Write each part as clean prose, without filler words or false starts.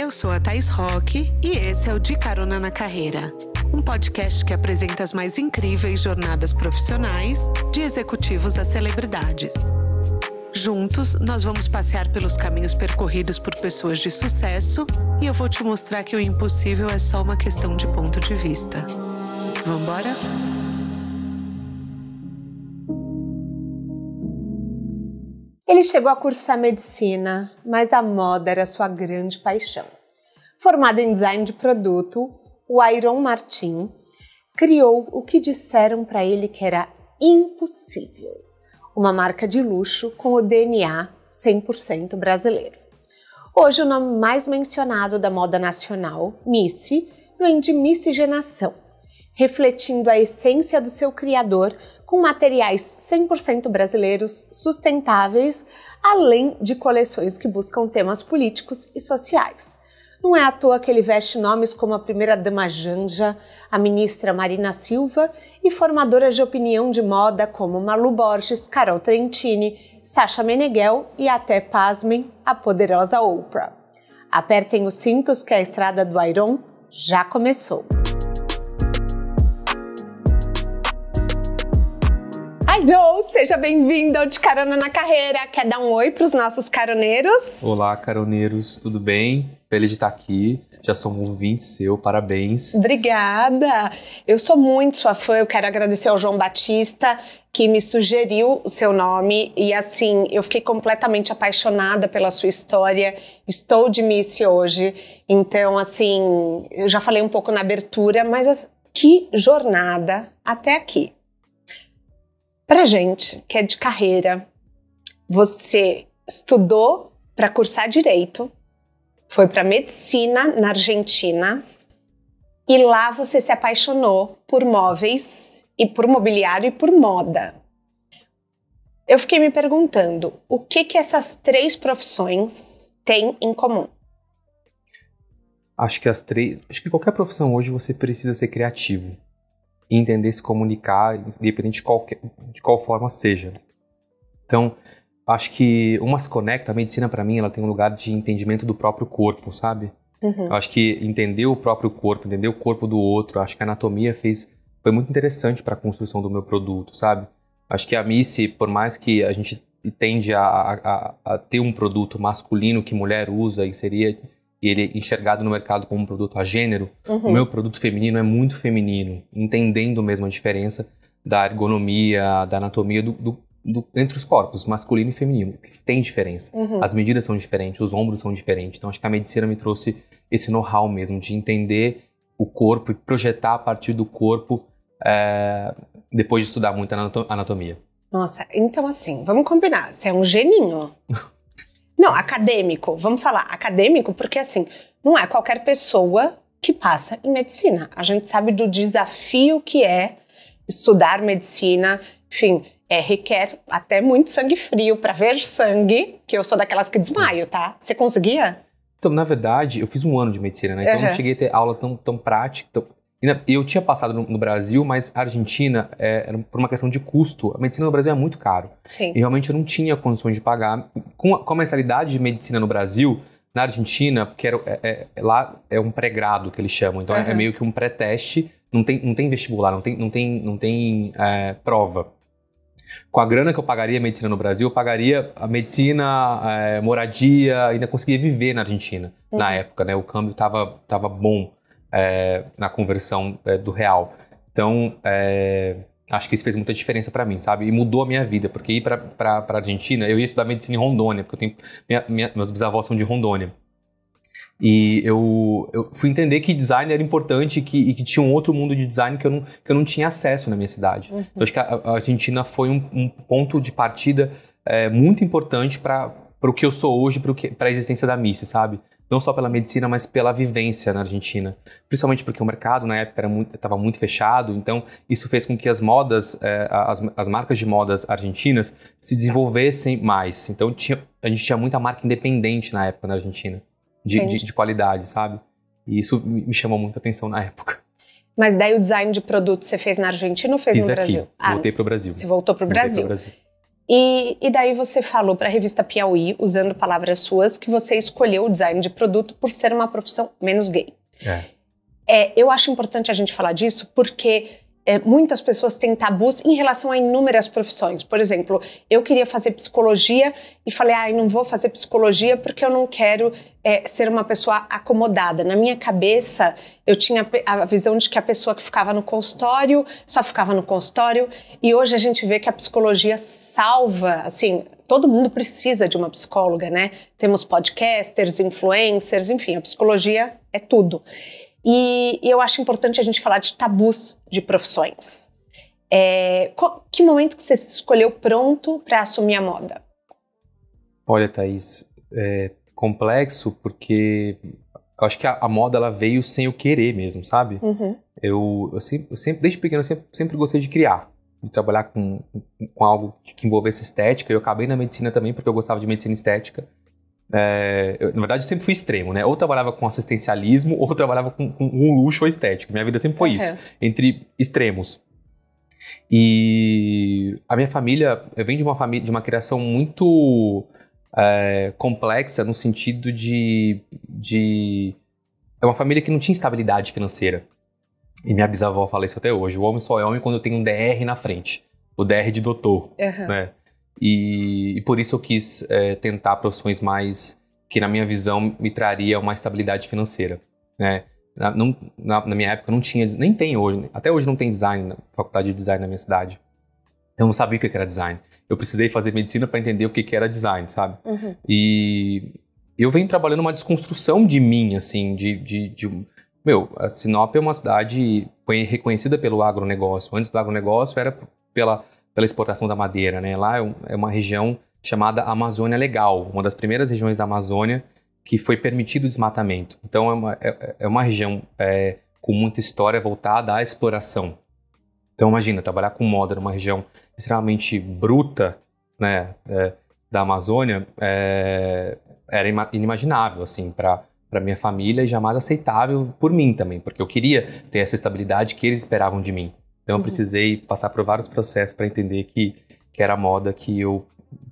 Eu sou a Thaís Roque e esse é o De Carona na Carreira, um podcast que apresenta as mais incríveis jornadas profissionais de executivos a celebridades. Juntos, nós vamos passear pelos caminhos percorridos por pessoas de sucesso e eu vou te mostrar que o impossível é só uma questão de ponto de vista. Vambora? Ele chegou a cursar medicina, mas a moda era sua grande paixão. Formado em design de produto, o Ayron Martin criou o que disseram para ele que era impossível. Uma marca de luxo com o DNA 100% brasileiro. Hoje o nome mais mencionado da moda nacional, Missy, vem de miscigenação, refletindo a essência do seu criador com materiais 100% brasileiros, sustentáveis, além de coleções que buscam temas políticos e sociais. Não é à toa que ele veste nomes como a primeira-dama Janja, a ministra Marina Silva e formadoras de opinião de moda como Malu Borges, Carol Trentini, Sasha Meneghel e até, pasmem, a poderosa Oprah. Apertem os cintos que a estrada do Ayron já começou. Ayron, seja bem-vindo ao De Carona na Carreira. Quer dar um oi para os nossos caroneiros? Olá, caroneiros, tudo bem? Feliz de estar aqui. Já sou um ouvinte seu, parabéns. Obrigada. Eu sou muito sua fã, eu quero agradecer ao João Batista, que me sugeriu o seu nome. E assim, eu fiquei completamente apaixonada pela sua história. Estou de Missy hoje. Então, assim, eu já falei um pouco na abertura, mas que jornada até aqui. Pra gente que é de carreira, você estudou para cursar Direito, foi para Medicina na Argentina e lá você se apaixonou por móveis e por mobiliário e por moda. Eu fiquei me perguntando, o que essas três profissões têm em comum? Acho que qualquer profissão hoje você precisa ser criativo. E entender se comunicar, independente de qual forma seja. Então, acho que uma se conecta, a medicina para mim, ela tem um lugar de entendimento do próprio corpo, sabe? Uhum. Eu acho que entender o próprio corpo, entender o corpo do outro, acho que a anatomia foi muito interessante para a construção do meu produto, sabe? Acho que a Missy, por mais que a gente tende a ter um produto masculino que mulher usa e ele é enxergado no mercado como um produto a gênero, o meu produto feminino é muito feminino, entendendo mesmo a diferença da ergonomia, da anatomia entre os corpos, masculino e feminino, que tem diferença. As medidas são diferentes, os ombros são diferentes. Então acho que a medicina me trouxe esse know-how mesmo, de entender o corpo e projetar a partir do corpo, depois de estudar muito anatomia. Nossa, então assim, vamos combinar, você é um geninho. Não, acadêmico, vamos falar acadêmico, porque assim, não é qualquer pessoa que passa em medicina. A gente sabe do desafio que é estudar medicina, enfim, requer até muito sangue frio para ver sangue, que eu sou daquelas que desmaio, tá? Você conseguia? Então, na verdade, eu fiz um ano de medicina, né? Então eu não cheguei a ter aula tão prática. Eu tinha passado no Brasil, mas a Argentina, era por uma questão de custo. A medicina no Brasil é muito caro. Sim. E realmente eu não tinha condições de pagar. Com a mensalidade de medicina no Brasil, na Argentina, porque lá é um pré-grado que eles chamam. Então é meio que um pré-teste. Não tem vestibular, não tem prova. Com a grana que eu pagaria a medicina no Brasil, eu pagaria a medicina, moradia, ainda conseguia viver na Argentina na época, né? O câmbio estava bom. Na conversão do real. Então, acho que isso fez muita diferença para mim, sabe? E mudou a minha vida, porque ir para Argentina, eu ia estudar medicina em Rondônia, porque meus bisavós são de Rondônia. E eu fui entender que design era importante e que tinha um outro mundo de design que eu não tinha acesso na minha cidade. Então, acho que a Argentina foi um ponto de partida muito importante para o que eu sou hoje, para a existência da Missy, sabe? Não só pela medicina, mas pela vivência na Argentina. Principalmente porque o mercado, na época, estava muito fechado. Então, isso fez com que as modas, as marcas de modas argentinas se desenvolvessem mais. Então, a gente tinha muita marca independente na época na Argentina. De qualidade, sabe? E isso me chamou muita atenção na época. Mas daí o design de produto você fez na Argentina ou fez no Brasil? Voltei para o Brasil. Você voltou para o Brasil. E daí você falou para a revista Piauí, usando palavras suas, que você escolheu o design de produto por ser uma profissão menos gay. Eu acho importante a gente falar disso porque muitas pessoas têm tabus em relação a inúmeras profissões. Por exemplo, eu queria fazer psicologia e falei, não vou fazer psicologia porque eu não quero ser uma pessoa acomodada. Na minha cabeça, eu tinha a visão de que a pessoa que ficava no consultório, só ficava no consultório, e hoje a gente vê que a psicologia salva, assim, todo mundo precisa de uma psicóloga, né? Temos podcasters, influencers, enfim, a psicologia é tudo. E eu acho importante a gente falar de tabus de profissões. Que momento que você se escolheu pronto para assumir a moda? Olha, Thaís, é complexo porque eu acho que a moda ela veio sem eu querer mesmo, sabe? Uhum. Eu sempre, desde pequeno, eu sempre gostei de criar, de trabalhar com algo que envolvesse estética. Eu acabei na medicina também porque eu gostava de medicina estética. Na verdade, eu sempre fui extremo, né? Ou trabalhava com assistencialismo, ou trabalhava com um luxo ou estética. Minha vida sempre foi isso, entre extremos. E a minha família, eu venho de uma criação muito complexa, no sentido de... É uma família que não tinha estabilidade financeira. E minha bisavó fala isso até hoje. O homem só é homem quando tem um DR na frente. O DR de doutor, né? E por isso eu quis tentar profissões mais que, na minha visão, me traria uma estabilidade financeira, né? Na minha época não tinha, nem tem hoje, né? Até hoje não tem design, faculdade de design na minha cidade. Eu não sabia o que era design. Eu precisei fazer medicina para entender o que era design, sabe? Uhum. E eu venho trabalhando uma desconstrução de mim, assim, a Sinop é uma cidade reconhecida pelo agronegócio. Antes do agronegócio era pela exportação da madeira, né? Lá é uma região chamada Amazônia Legal, uma das primeiras regiões da Amazônia que foi permitido o desmatamento. Então é uma região com muita história voltada à exploração. Então imagina, trabalhar com moda numa região extremamente bruta, né, da Amazônia, era inimaginável, assim, para minha família e jamais aceitável por mim também, porque eu queria ter essa estabilidade que eles esperavam de mim. Então eu precisei passar por vários processos para entender que era a moda que eu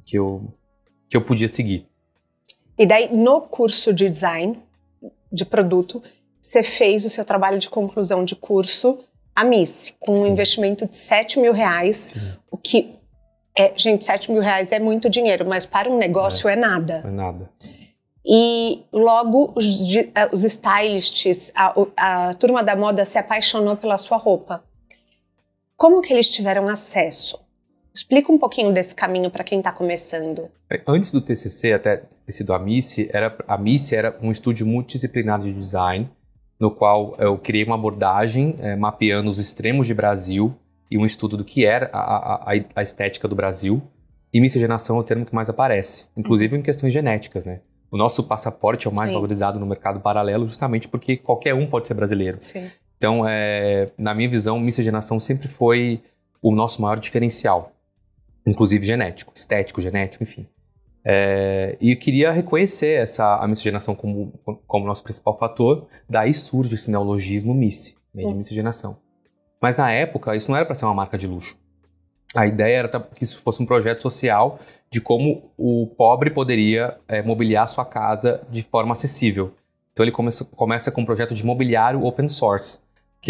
podia seguir. E daí, no curso de design de produto, você fez o seu trabalho de conclusão de curso, a Miss, com um investimento de R$7 mil, o que, gente, R$7 mil é muito dinheiro, mas para um negócio é nada. É nada. E logo os stylists, a turma da moda se apaixonou pela sua roupa. Como que eles tiveram acesso? Explica um pouquinho desse caminho para quem está começando. Antes do TCC, até ter sido a Miss era um estúdio multidisciplinar de design, no qual eu criei uma abordagem mapeando os extremos de Brasil e um estudo do que era a estética do Brasil. E miscigenação é o termo que mais aparece, inclusive em questões genéticas, né? O nosso passaporte é o mais valorizado no mercado paralelo justamente porque qualquer um pode ser brasileiro. Sim. Então, na minha visão, miscigenação sempre foi o nosso maior diferencial, inclusive genético, estético, genético, enfim. E eu queria reconhecer a miscigenação como nosso principal fator, daí surge esse neologismo Miss, né, de miscigenação. Mas na época, isso não era para ser uma marca de luxo. A ideia era que isso fosse um projeto social de como o pobre poderia mobiliar sua casa de forma acessível. Então ele começa com um projeto de mobiliário open source, que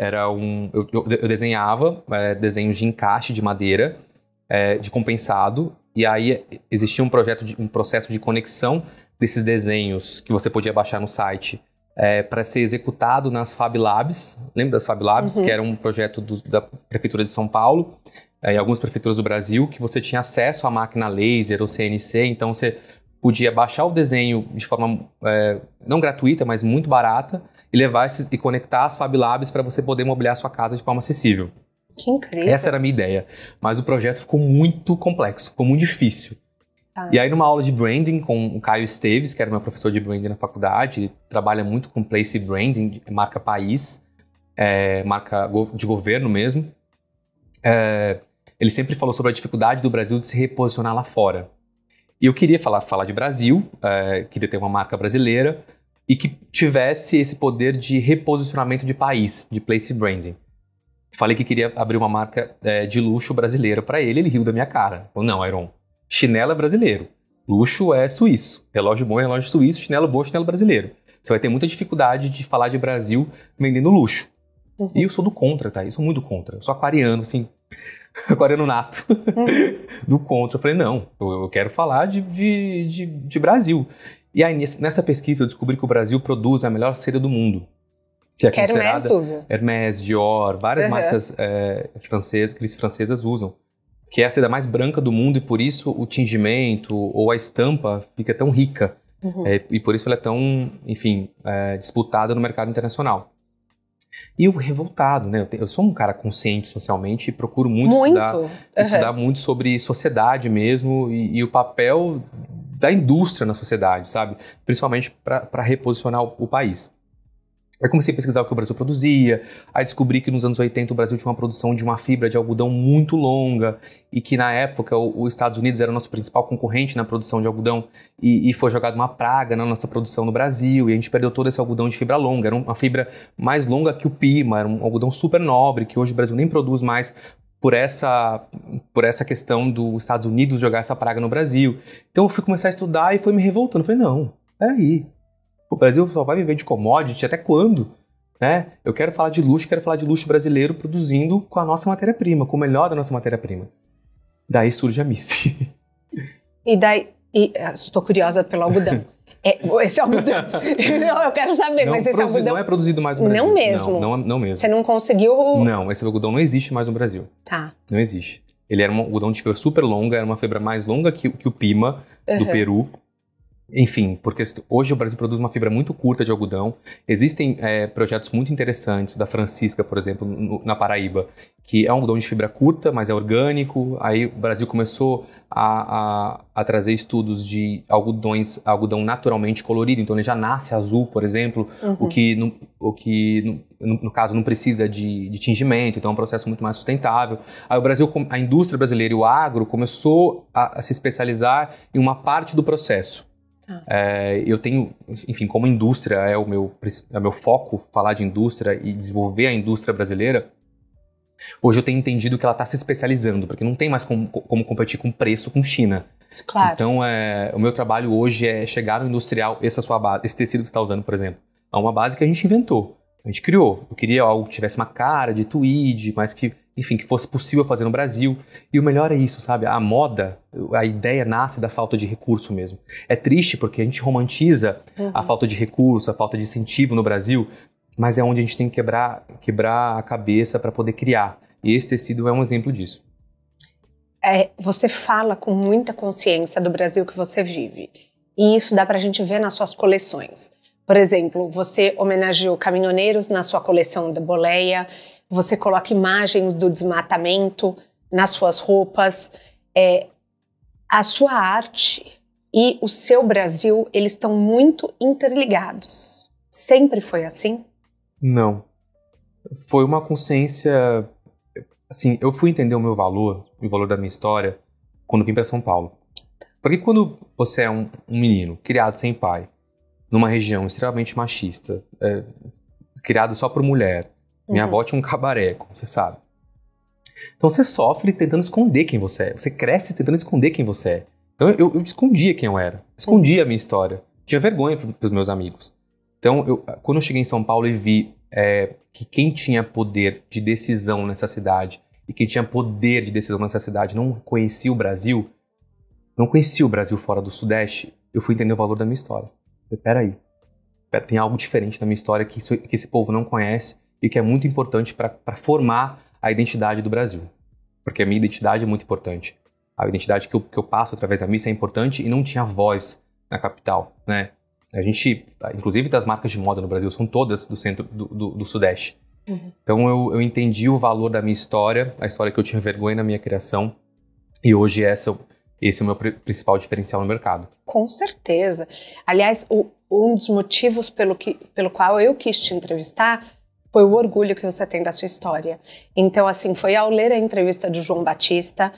eu desenhava desenhos de encaixe de madeira, de compensado, e aí existia um processo de conexão desses desenhos que você podia baixar no site para ser executado nas Fab Labs. Lembra das Fab Labs? Que era um projeto da Prefeitura de São Paulo e algumas prefeituras do Brasil, que você tinha acesso à máquina laser ou CNC, então você podia baixar o desenho de forma não gratuita, mas muito barata, e levar e conectar as Fab Labs para você poder mobiliar a sua casa de forma acessível. Que incrível. Essa era a minha ideia. Mas o projeto ficou muito complexo, ficou muito difícil. E aí, numa aula de branding com o Caio Esteves, que era meu professor de branding na faculdade, ele trabalha muito com place branding, marca país, marca de governo mesmo. Ele sempre falou sobre a dificuldade do Brasil de se reposicionar lá fora. E eu queria falar de Brasil, queria ter uma marca brasileira e que tivesse esse poder de reposicionamento de país, de place branding. Falei que queria abrir uma marca de luxo brasileira para ele, ele riu da minha cara. Falou, não, Iron, chinelo é brasileiro, luxo é suíço, relógio bom é relógio suíço, chinelo bom é chinelo brasileiro. Você vai ter muita dificuldade de falar de Brasil vendendo luxo. Uhum. E eu sou do contra, tá? Eu sou muito contra. Eu sou aquariano, assim, aquariano nato. Do contra. Eu falei, não, eu quero falar de Brasil. E aí, nessa pesquisa, eu descobri que o Brasil produz a melhor seda do mundo. Que é considerada... Hermès usa. Hermès, Dior, várias marcas francesas usam. Que é a seda mais branca do mundo e por isso o tingimento ou a estampa fica tão rica. Uhum. E por isso ela é tão, enfim, disputada no mercado internacional. E eu revoltado, né? Eu sou um cara consciente socialmente e procuro muito. Estudar muito sobre sociedade mesmo e o papel da indústria na sociedade, sabe? Principalmente para reposicionar o país. Aí comecei a pesquisar o que o Brasil produzia, aí descobri que nos anos 80 o Brasil tinha uma produção de uma fibra de algodão muito longa e que na época os Estados Unidos era o nosso principal concorrente na produção de algodão e foi jogada uma praga na nossa produção no Brasil e a gente perdeu todo esse algodão de fibra longa, era uma fibra mais longa que o Pima, era um algodão super nobre que hoje o Brasil nem produz mais por essa questão dos Estados Unidos jogar essa praga no Brasil. Então eu fui começar a estudar e foi me revoltando, falei, não, peraí. O Brasil só vai viver de commodity até quando? Né? Eu quero falar de luxo brasileiro produzindo com a nossa matéria-prima, com o melhor da nossa matéria-prima. Daí surge a Missy. Estou curiosa pelo algodão. Esse algodão, eu quero saber, mas esse algodão... Não é produzido mais no Brasil. Não mesmo? Não mesmo. Você não conseguiu... Não, esse algodão não existe mais no Brasil. Tá. Não existe. Ele era um algodão de fibra super longa, era uma fibra mais longa que o Pima, do Peru. Enfim, porque hoje o Brasil produz uma fibra muito curta de algodão. Existem projetos muito interessantes, da Francisca, por exemplo, na Paraíba, que é um algodão de fibra curta, mas é orgânico. Aí o Brasil começou a trazer estudos de algodão naturalmente colorido. Então ele já nasce azul, por exemplo, o que no caso não precisa de tingimento, então é um processo muito mais sustentável. Aí o Brasil, a indústria brasileira e o agro começou a se especializar em uma parte do processo. Eu tenho, enfim, como indústria é o meu foco, falar de indústria e desenvolver a indústria brasileira. Hoje eu tenho entendido que ela está se especializando, porque não tem mais como competir com preço com China. Claro. Então, o meu trabalho hoje é chegar no industrial, essa sua base, esse tecido que você está usando, por exemplo, é uma base que a gente inventou, a gente criou. Eu queria algo que tivesse uma cara de tweed, mas que, enfim, que fosse possível fazer no Brasil. E o melhor é isso, sabe? A moda, a ideia nasce da falta de recurso mesmo. É triste porque a gente romantiza a falta de recurso, a falta de incentivo no Brasil, mas é onde a gente tem que quebrar a cabeça para poder criar. E esse tecido é um exemplo disso. Você fala com muita consciência do Brasil que você vive. E isso dá pra gente ver nas suas coleções. Por exemplo, você homenageou caminhoneiros na sua coleção da boleia, você coloca imagens do desmatamento nas suas roupas. A sua arte e o seu Brasil, eles estão muito interligados. Sempre foi assim? Não. Foi uma consciência... Assim, eu fui entender o meu valor, o valor da minha história, quando vim para São Paulo. Porque quando você é um menino criado sem pai, numa região extremamente machista, criado só por mulher, minha avó tinha um cabaré, como você sabe. Então você sofre tentando esconder quem você é. Você cresce tentando esconder quem você é. Então eu escondia quem eu era. Escondia a minha história. Tinha vergonha pros meus amigos. Então, quando eu cheguei em São Paulo e vi que quem tinha poder de decisão nessa cidade e quem tinha poder de decisão nessa cidade não conhecia o Brasil, não conhecia o Brasil fora do Sudeste, eu fui entender o valor da minha história. Peraí, tem algo diferente na minha história que esse povo não conhece e que é muito importante para formar a identidade do Brasil. Porque a minha identidade é muito importante. A identidade que eu passo através da missa é importante e não tinha voz na capital, né? A gente, inclusive das marcas de moda no Brasil, são todas do centro do Sudeste. Então eu entendi o valor da minha história, a história que eu tinha vergonha na minha criação, e hoje esse é o meu principal diferencial no mercado. Com certeza. Aliás, um dos motivos pelo qual eu quis te entrevistar foi o orgulho que você tem da sua história. Então, assim, foi ao ler a entrevista do João Batista,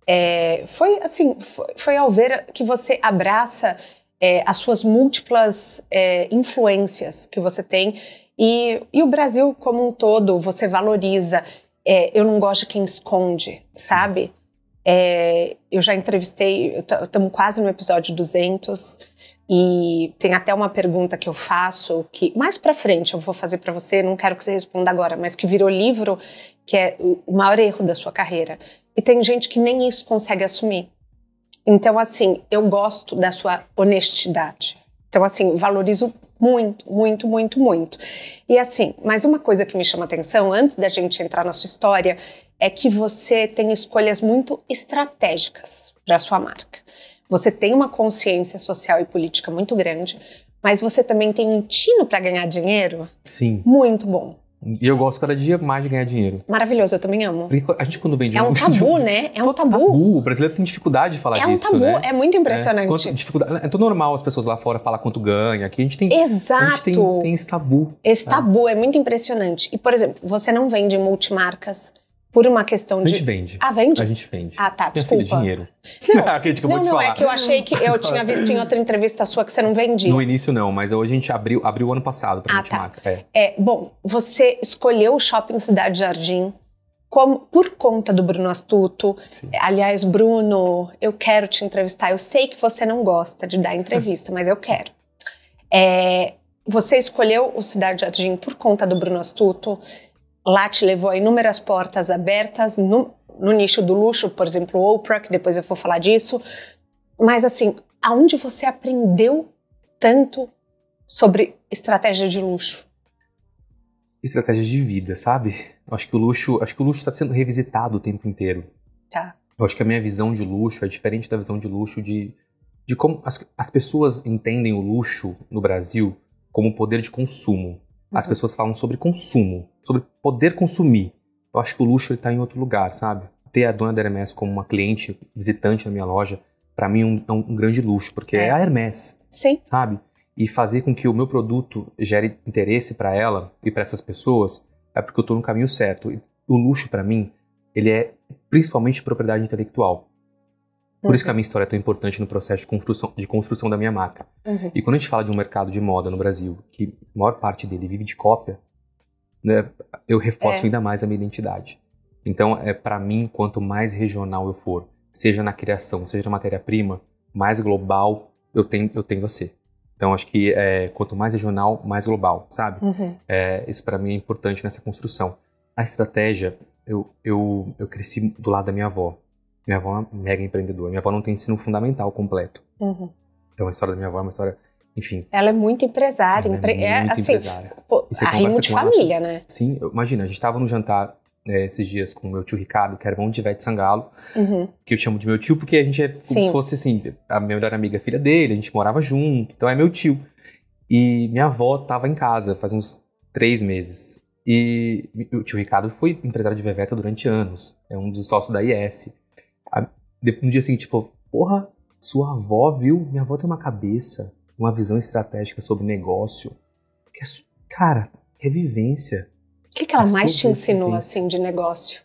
foi ao ver que você abraça as suas múltiplas influências que você tem e o Brasil como um todo você valoriza. eu não gosto de quem esconde, sabe? Eu já entrevistei, estamos quase no episódio 200 e tem até uma pergunta que eu faço, que mais pra frente eu vou fazer pra você, não quero que você responda agora, mas que virou livro, que é o maior erro da sua carreira. E tem gente que nem isso consegue assumir. Então, assim, eu gosto da sua honestidade. Então, assim, valorizo muito, muito, muito, muito. E assim, mais uma coisa que me chama atenção, antes da gente entrar na sua história, é que você tem escolhas muito estratégicas para a sua marca. Você tem uma consciência social e política muito grande, mas você também tem um tino para ganhar dinheiro. Sim. Muito bom. E eu gosto cada dia mais de ganhar dinheiro. Maravilhoso, eu também amo. Porque a gente quando vende... É um tabu, né? É um tabu. O brasileiro tem dificuldade de falar disso, né? É um tabu, né? é muito impressionante. É tudo normal as pessoas lá fora falar quanto ganha. Aqui a gente tem... Exato. A gente tem esse tabu. Esse tabu é muito impressionante. E, por exemplo, você não vende multimarcas por uma questão de... A gente vende. Ah, vende? A gente vende. Ah, tá, desculpa. Minha filha, dinheiro. Não, a gente acabou de falar. É que eu achei que eu tinha visto em outra entrevista sua que você não vendia. No início não, mas hoje a gente abriu o ano passado pra multimarca. Tá. Bom, você escolheu o Shopping Cidade Jardim por conta do Bruno Astuto. Sim. Aliás, Bruno, eu quero te entrevistar. Eu sei que você não gosta de dar entrevista, mas eu quero. Você escolheu o Cidade Jardim por conta do Bruno Astuto. Lá te levou a inúmeras portas abertas no nicho do luxo, por exemplo, Oprah, que depois eu vou falar disso. Mas assim, aonde você aprendeu tanto sobre estratégia de luxo? Estratégia de vida, sabe? Acho que o luxo está sendo revisitado o tempo inteiro. Tá. Eu acho que a minha visão de luxo é diferente da visão de luxo de como as pessoas entendem o luxo no Brasil como poder de consumo. As pessoas falam sobre consumo, sobre poder consumir. Eu acho que o luxo está em outro lugar, sabe? Ter a dona da Hermès como uma cliente visitante na minha loja, para mim é um grande luxo, porque é a Hermès. Sim. Sabe? E fazer com que o meu produto gere interesse para ela e para essas pessoas é porque eu estou no caminho certo. E o luxo, para mim, ele é principalmente propriedade intelectual. Por isso que a minha história é tão importante no processo de construção da minha marca. E quando a gente fala de um mercado de moda no Brasil, que a maior parte dele vive de cópia, né, eu reforço ainda mais a minha identidade. Então, para mim, quanto mais regional eu for, seja na criação, seja na matéria-prima, mais global eu tendo a ser. Então, acho que quanto mais regional, mais global, sabe? Isso para mim é importante nessa construção. A estratégia, eu cresci do lado da minha avó. Minha avó é uma mega empreendedora. Minha avó não tem ensino fundamental completo. Então, a história da minha avó é uma história, enfim... Ela é muito empresária. Ela é muito empresária. Pô, arrimo de família, né? Sim, imagina, a gente estava no jantar esses dias com o meu tio Ricardo, que era irmão de Ivete Sangalo, que eu chamo de meu tio porque a gente é como se fosse, assim, a minha melhor amiga, filha dele, a gente morava junto, então é meu tio. E minha avó estava em casa faz uns 3 meses. E o tio Ricardo foi empresário de Veveta durante anos, é um dos sócios da IS. No dia seguinte, tipo, porra, sua avó, viu? Minha avó tem uma cabeça, uma visão estratégica sobre negócio. Cara, é vivência. O que ela mais te ensinou, assim, de negócio?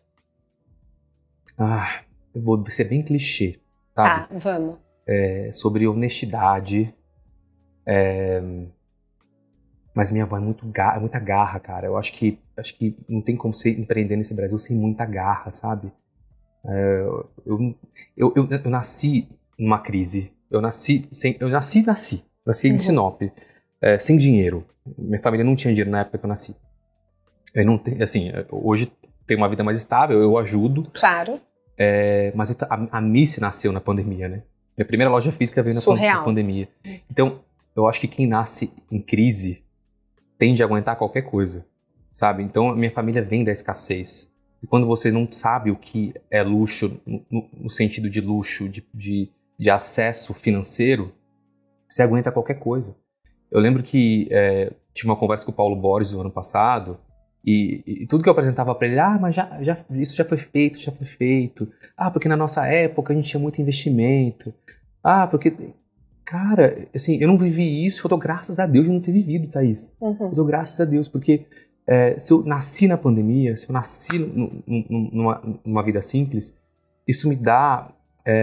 Eu vou ser bem clichê, sabe? Tá, vamos. Sobre honestidade. Mas minha avó é muita garra, cara. Eu acho que não tem como você empreender nesse Brasil sem muita garra, sabe? Eu nasci numa crise. Eu nasci em Sinop, sem dinheiro. Minha família não tinha dinheiro na época que eu nasci. Eu não tenho, assim, hoje tenho uma vida mais estável, eu ajudo. Claro. Mas a Missy nasceu na pandemia, né? Minha primeira loja física veio na pandemia. Então, eu acho que quem nasce em crise tende a aguentar qualquer coisa, sabe? Então, a minha família vem da escassez. E quando você não sabe o que é luxo, no sentido de luxo, de acesso financeiro, você aguenta qualquer coisa. Eu lembro que tive uma conversa com o Paulo Borges no ano passado, e tudo que eu apresentava para ele, mas isso já foi feito. Porque na nossa época a gente tinha muito investimento. Porque... Cara, assim, eu não vivi isso, eu dou graças a Deus de não ter vivido, Thaís. Eu dou graças a Deus, porque se eu nasci na pandemia, se eu nasci numa vida simples, isso me dá...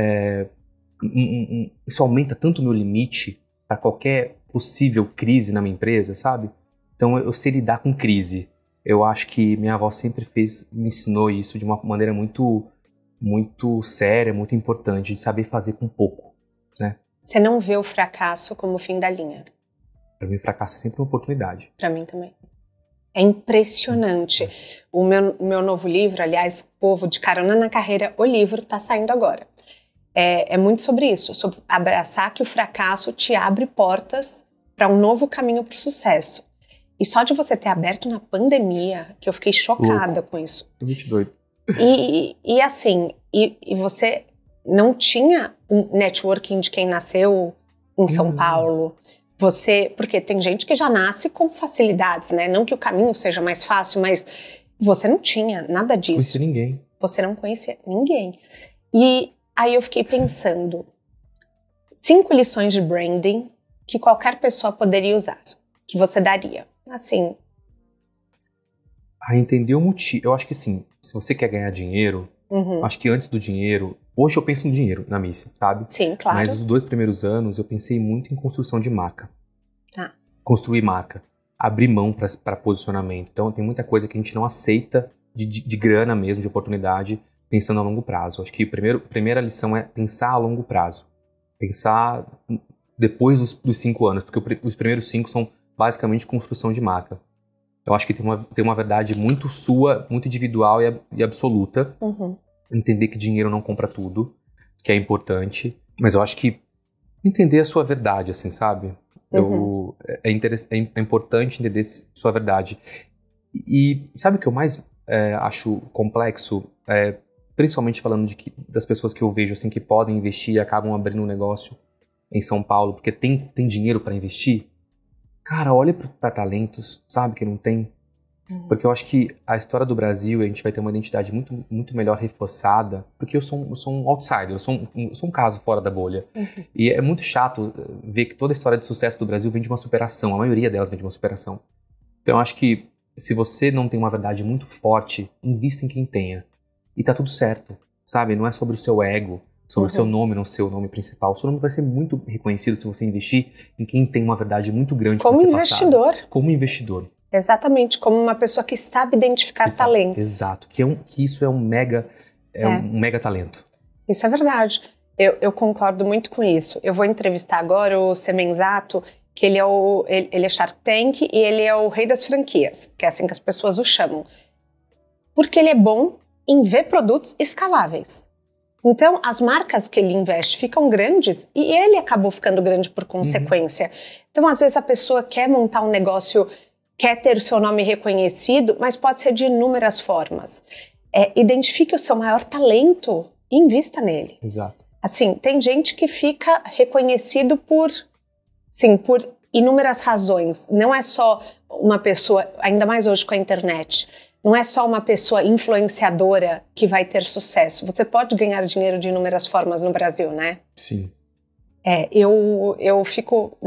isso aumenta tanto o meu limite para qualquer possível crise na minha empresa, sabe? Então, eu sei lidar com crise. eu acho que minha avó sempre me ensinou isso de uma maneira muito, muito séria, muito importante, de saber fazer com pouco, né? Você não vê o fracasso como o fim da linha? Para mim, o fracasso é sempre uma oportunidade. Para mim também. É impressionante. O meu novo livro, aliás, Povo de Carona na Carreira, o livro está saindo agora. É muito sobre isso, sobre abraçar que o fracasso te abre portas para um novo caminho para o sucesso. E só de você ter aberto na pandemia, que eu fiquei chocada com isso. Tô 22. E assim, e você não tinha um networking de quem nasceu em São Paulo. Porque tem gente que já nasce com facilidades, né? Não que o caminho seja mais fácil, mas você não tinha nada disso. Não conhecia ninguém. Você não conhecia ninguém. E aí eu fiquei pensando, 5 lições de branding que qualquer pessoa poderia usar, que você daria. Assim. Entender o motivo. Eu acho que sim, se você quer ganhar dinheiro, acho que antes do dinheiro, hoje eu penso no dinheiro na Missa, sabe? Sim, claro. Mas os 2 primeiros anos eu pensei muito em construção de marca. Tá. Construir marca, abrir mão para posicionamento. Então tem muita coisa que a gente não aceita de grana mesmo, de oportunidade, pensando a longo prazo. Acho que a primeira lição é pensar a longo prazo. Pensar depois dos 5 anos, porque os primeiros 5 são basicamente construção de marca. Eu acho que tem uma verdade muito sua, muito individual e absoluta. Entender que dinheiro não compra tudo, que é importante. Mas eu acho que entender a sua verdade, assim, sabe? É importante entender sua verdade. E sabe o que eu mais acho complexo? Principalmente falando das pessoas que eu vejo, assim, que podem investir e acabam abrindo um negócio em São Paulo, porque tem dinheiro para investir. Cara, olha para talentos, sabe, que não tem. Porque eu acho que a história do Brasil, a gente vai ter uma identidade muito, muito melhor reforçada, porque eu sou um outsider, eu sou um caso fora da bolha. E é muito chato ver que toda a história de sucesso do Brasil vem de uma superação, a maioria delas vem de uma superação. Então eu acho que se você não tem uma verdade muito forte, invista em quem tenha. E tá tudo certo, sabe? Não é sobre o seu ego, sobre o seu nome, não ser o nome principal. O seu nome vai ser muito reconhecido se você investir em quem tem uma verdade muito grande para ser passada. Como investidor. Exatamente, como uma pessoa que sabe identificar talentos. Exato, que isso é um mega talento. Isso é verdade. Eu concordo muito com isso. Eu vou entrevistar agora o Semenzato, que ele é Shark Tank e ele é o rei das franquias, que é assim que as pessoas o chamam. Porque ele é bom em ver produtos escaláveis. Então, as marcas que ele investe ficam grandes e ele acabou ficando grande por consequência. Então, às vezes a pessoa quer montar um negócio, quer ter o seu nome reconhecido, mas pode ser de inúmeras formas. Identifique o seu maior talento e invista nele. Exato. Assim, tem gente que fica reconhecido por inúmeras razões. Não é só uma pessoa, ainda mais hoje com a internet, não é só uma pessoa influenciadora que vai ter sucesso. Você pode ganhar dinheiro de inúmeras formas no Brasil, né? Sim. Eu fico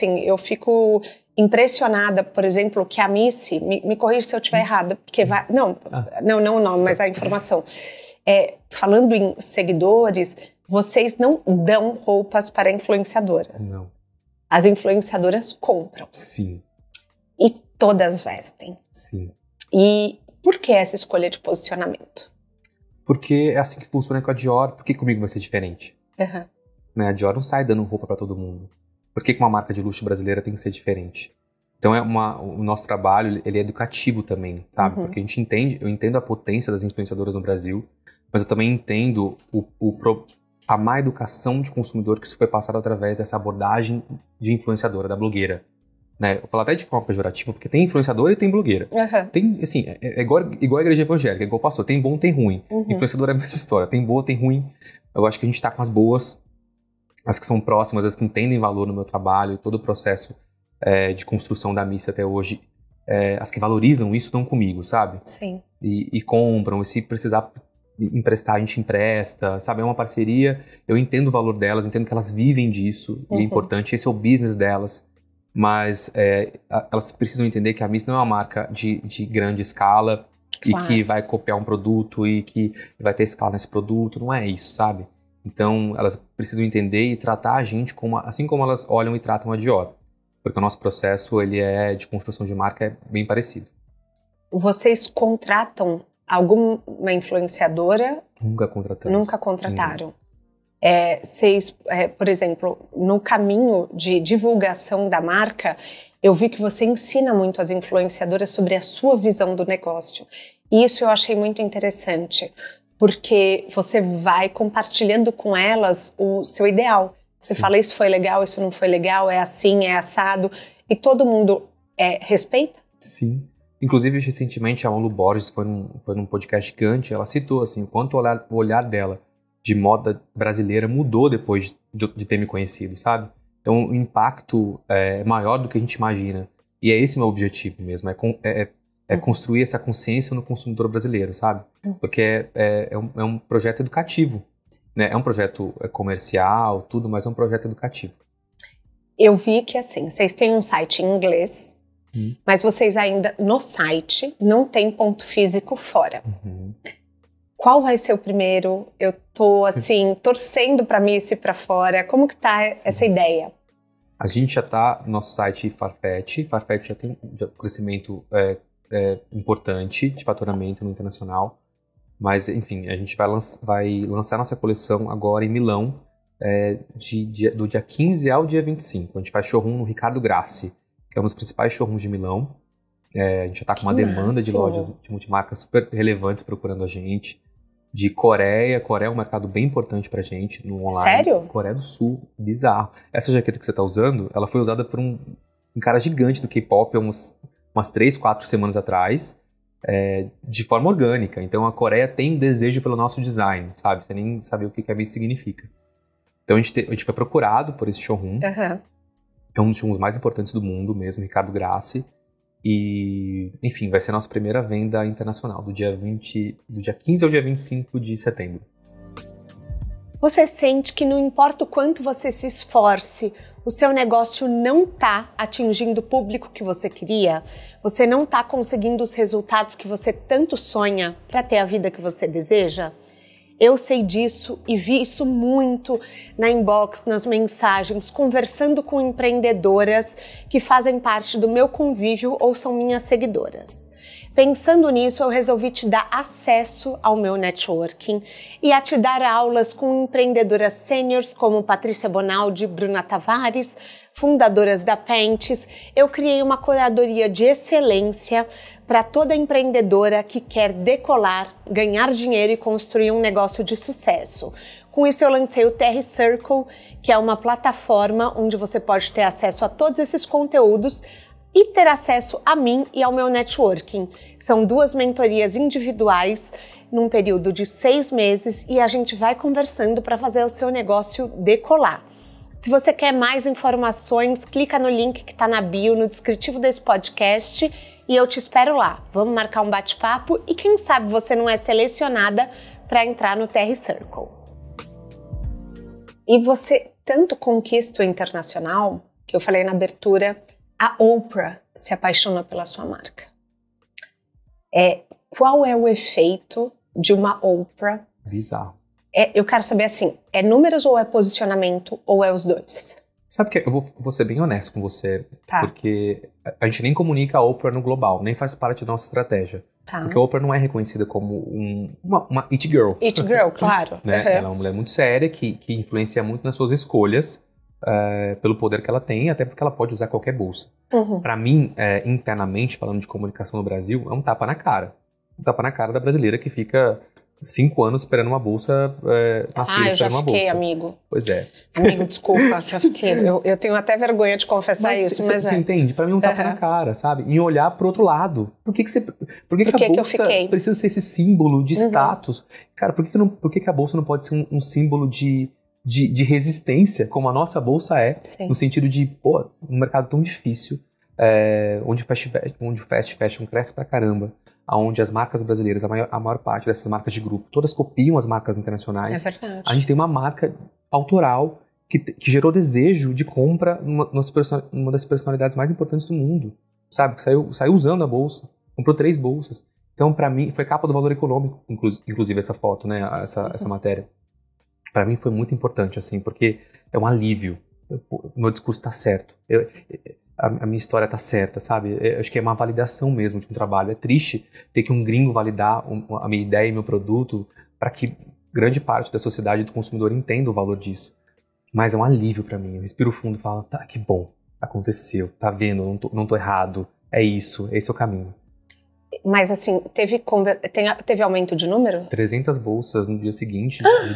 impressionada, por exemplo, que a Missy, me corrija se eu estiver errada, porque não, mas a informação. Falando em seguidores, vocês não dão roupas para influenciadoras. Não. As influenciadoras compram. Sim. E todas vestem. Sim. E por que essa escolha de posicionamento? Porque é assim que funciona com a Dior, por que comigo vai ser diferente? Né? A Dior não sai dando roupa para todo mundo. Por que uma marca de luxo brasileira tem que ser diferente? Então o nosso trabalho, ele é educativo também, sabe? Porque eu entendo a potência das influenciadoras no Brasil, mas eu também entendo a má educação de consumidor que isso foi passado através dessa abordagem de influenciadora, da blogueira. Né? Eu falo até de forma pejorativa, porque tem influenciadora e tem blogueira. Tem, assim, é igual a igreja evangélica, é igual pastor, tem bom, tem ruim. Influenciadora é a mesma história, tem boa, tem ruim. Eu acho que a gente tá com as boas, as que são próximas, as que entendem valor no meu trabalho, todo o processo de construção da Missa até hoje, as que valorizam isso estão comigo, sabe? Sim. E compram, e se precisar emprestar, a gente empresta, sabe? É uma parceria, eu entendo o valor delas, entendo que elas vivem disso, e é importante, esse é o business delas. Mas elas precisam entender que a Miss não é uma marca de grande escala, claro, e que vai copiar um produto e que vai ter escala nesse produto, não é isso, sabe? Então elas precisam entender e tratar a gente assim como elas olham e tratam a Dior, porque o nosso processo de construção de marca é bem parecido. Vocês contratam alguma influenciadora? Nunca contratamos. Nunca contrataram. Vocês, por exemplo, no caminho de divulgação da marca, eu vi que você ensina muito as influenciadoras sobre a sua visão do negócio. E isso eu achei muito interessante, porque você vai compartilhando com elas o seu ideal. Você fala, isso foi legal, isso não foi legal, é assim, é assado, e todo mundo respeita? Sim. Inclusive, recentemente, a Malu Borges foi num podcast gigante, ela citou assim, o quanto o olhar dela de moda brasileira mudou depois de ter me conhecido, sabe? Então, o impacto é maior do que a gente imagina. E é esse o meu objetivo mesmo, é construir essa consciência no consumidor brasileiro, sabe? Porque é um projeto educativo, né? É um projeto comercial, tudo, mas é um projeto educativo. Eu vi que, assim, vocês têm um site em inglês, mas vocês ainda, no site, não tem ponto físico fora. Qual vai ser o primeiro? Eu tô, assim, torcendo para Miss ir para fora. Como que tá essa ideia? A gente já tá no nosso site Farfetch. Farfetch já tem um crescimento importante de faturamento no internacional. Mas, enfim, a gente vai lançar nossa coleção agora em Milão, do dia 15 ao dia 25. A gente faz showroom no Riccardo Grassi, que é um dos principais showrooms de Milão. A gente já tá com uma demanda de lojas de multimarcas super relevantes procurando a gente. De Coreia é um mercado bem importante pra gente no online. Sério? Coreia do Sul, bizarro. Essa jaqueta que você tá usando, ela foi usada por um cara gigante do K-pop umas 3, 4 semanas atrás, de forma orgânica. Então a Coreia tem um desejo pelo nosso design, sabe? Você nem sabe o que isso significa. Então a gente foi procurado por esse showroom. É um dos showrooms mais importantes do mundo mesmo, Riccardo Grassi. E, enfim, vai ser a nossa primeira venda internacional, do dia 15 ao dia 25 de setembro. Você sente que não importa o quanto você se esforce, o seu negócio não está atingindo o público que você queria? Você não está conseguindo os resultados que você tanto sonha para ter a vida que você deseja? Eu sei disso e vi isso muito na inbox, nas mensagens, conversando com empreendedoras que fazem parte do meu convívio ou são minhas seguidoras. Pensando nisso, eu resolvi te dar acesso ao meu networking e a te dar aulas com empreendedoras sêniores como Patrícia Bonaldi, Bruna Tavares, fundadoras da Pentes. Eu criei uma curadoria de excelência para toda empreendedora que quer decolar, ganhar dinheiro e construir um negócio de sucesso. Com isso eu lancei o TR Circle, que é uma plataforma onde você pode ter acesso a todos esses conteúdos e ter acesso a mim e ao meu networking. São 2 mentorias individuais num período de 6 meses e a gente vai conversando para fazer o seu negócio decolar. Se você quer mais informações, clica no link que está na bio, no descritivo desse podcast e eu te espero lá. Vamos marcar um bate-papo e quem sabe você não é selecionada para entrar no TR Circle. E você tanto conquista o internacional, que eu falei na abertura, a Oprah se apaixona pela sua marca. Qual é o efeito de uma Oprah? Bizarro. Eu quero saber assim, é números ou é posicionamento ou é os dois? Sabe que eu vou ser bem honesto com você, Tá. Porque a gente nem comunica a Oprah no global, nem faz parte da nossa estratégia. Tá. Porque a Oprah não é reconhecida como uma it girl. It girl, claro. Né? Uhum. Ela é uma mulher muito séria, que influencia muito nas suas escolhas, pelo poder que ela tem, até porque ela pode usar qualquer bolsa. Uhum. Pra mim, internamente, falando de comunicação no Brasil, é um tapa na cara. Um tapa na cara da brasileira que fica 5 anos esperando uma bolsa na fila Eu já esperando uma fiquei, bolsa. amigo. Pois é. Amigo, desculpa, já fiquei. Eu tenho até vergonha de confessar isso, mas Você entende? Pra mim é um tapa na cara, sabe? E olhar pro outro lado. Por que a bolsa precisa ser esse símbolo de status? Cara, por que a bolsa não pode ser um símbolo de resistência, como a nossa bolsa é? Sim. No sentido de, um mercado tão difícil, onde o fast fashion cresce pra caramba, onde as marcas brasileiras, a maior parte dessas marcas de grupo, todas copiam as marcas internacionais. É verdade. A gente tem uma marca autoral que gerou desejo de compra numa das personalidades mais importantes do mundo, sabe? Que saiu usando a bolsa, comprou 3 bolsas. Então, pra mim, foi capa do Valor Econômico, inclusive essa foto, né? Essa matéria. Pra mim foi muito importante, assim, porque é um alívio. O meu discurso tá certo. a minha história tá certa, sabe? Eu acho que é uma validação mesmo de um trabalho. É triste ter que um gringo validar a minha ideia e meu produto para que grande parte da sociedade e do consumidor entenda o valor disso. Mas é um alívio para mim. Eu respiro fundo e falo, tá, que bom, aconteceu, tá vendo, não tô errado, é isso, esse é o caminho. Mas assim, teve aumento de número? 300 bolsas no dia seguinte, de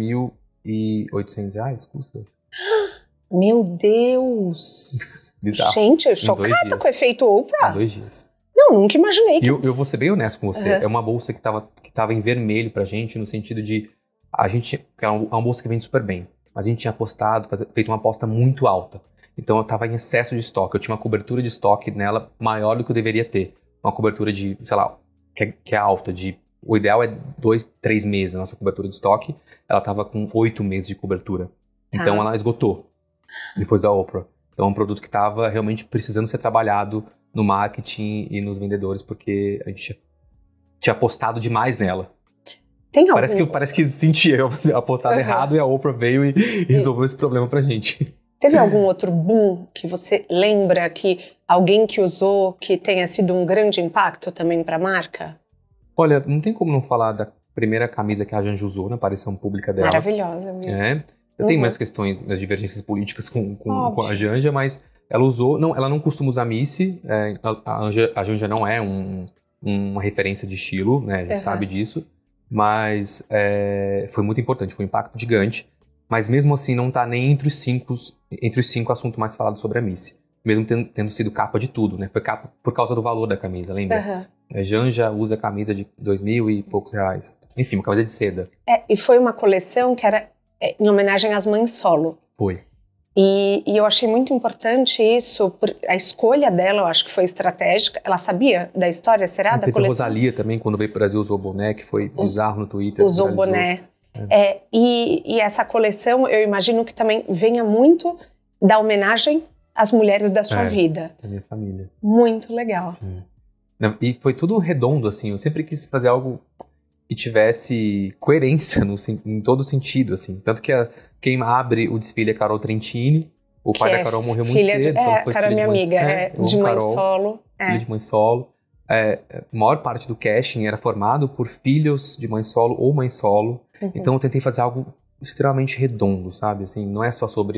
R$2.800 custa. Meu Deus! Bizarro. Gente, eu chocada com o efeito Oprah. Em 2 dias. Não, nunca imaginei. E eu vou ser bem honesto com você. É uma bolsa que tava em vermelho pra gente, no sentido de... É uma bolsa que vende super bem. Mas a gente tinha apostado, feito uma aposta muito alta. Então eu tava em excesso de estoque. Eu tinha uma cobertura de estoque nela maior do que eu deveria ter. Uma cobertura de, sei lá, que é alta. O ideal é 2, 3 meses a nossa cobertura de estoque. Ela tava com 8 meses de cobertura. Então ela esgotou depois da Oprah. Então é um produto que tava realmente precisando ser trabalhado no marketing e nos vendedores, porque a gente tinha apostado demais nela. Parece que sentia eu apostado errado e a Oprah veio e resolveu esse problema pra gente. Teve algum outro boom que você lembra que alguém que usou que tenha sido um grande impacto também pra marca? Olha, não tem como não falar da primeira camisa que a Janja usou na aparição pública dela. Maravilhosa, viu? Eu tenho mais questões, as divergências políticas com a Janja, mas ela usou... Não, ela não costuma usar Missy. A Janja não é uma referência de estilo, né? A gente sabe disso. Mas foi muito importante, foi um impacto gigante. Mas mesmo assim não tá nem entre os cinco assuntos mais falados sobre a Missy. Mesmo tendo sido capa de tudo, né? Foi capa por causa do valor da camisa, lembra? A Janja usa camisa de R$2.000 e poucos. Enfim, uma camisa de seda. E foi uma coleção que era em homenagem às mães solo. Foi. E eu achei muito importante isso, a escolha dela eu acho que foi estratégica. Ela sabia da história, será? Da coleção? A Rosalía também, quando veio pro Brasil, usou o boné, que foi bizarro no Twitter. Usou o boné. E essa coleção, eu imagino que também venha muito da homenagem às mulheres da sua vida. Da minha família. Muito legal. Sim. E foi tudo redondo, assim. Eu sempre quis fazer algo que tivesse coerência em todo sentido, assim. Tanto que quem abre o desfile é Carol Trentini. O pai da Carol morreu muito cedo. Então foi Carol, minha amiga, de mãe solo. Filha de mãe solo. A maior parte do casting era formado por filhos de mãe solo ou mãe solo. Então eu tentei fazer algo extremamente redondo, sabe? Assim, não é só sobre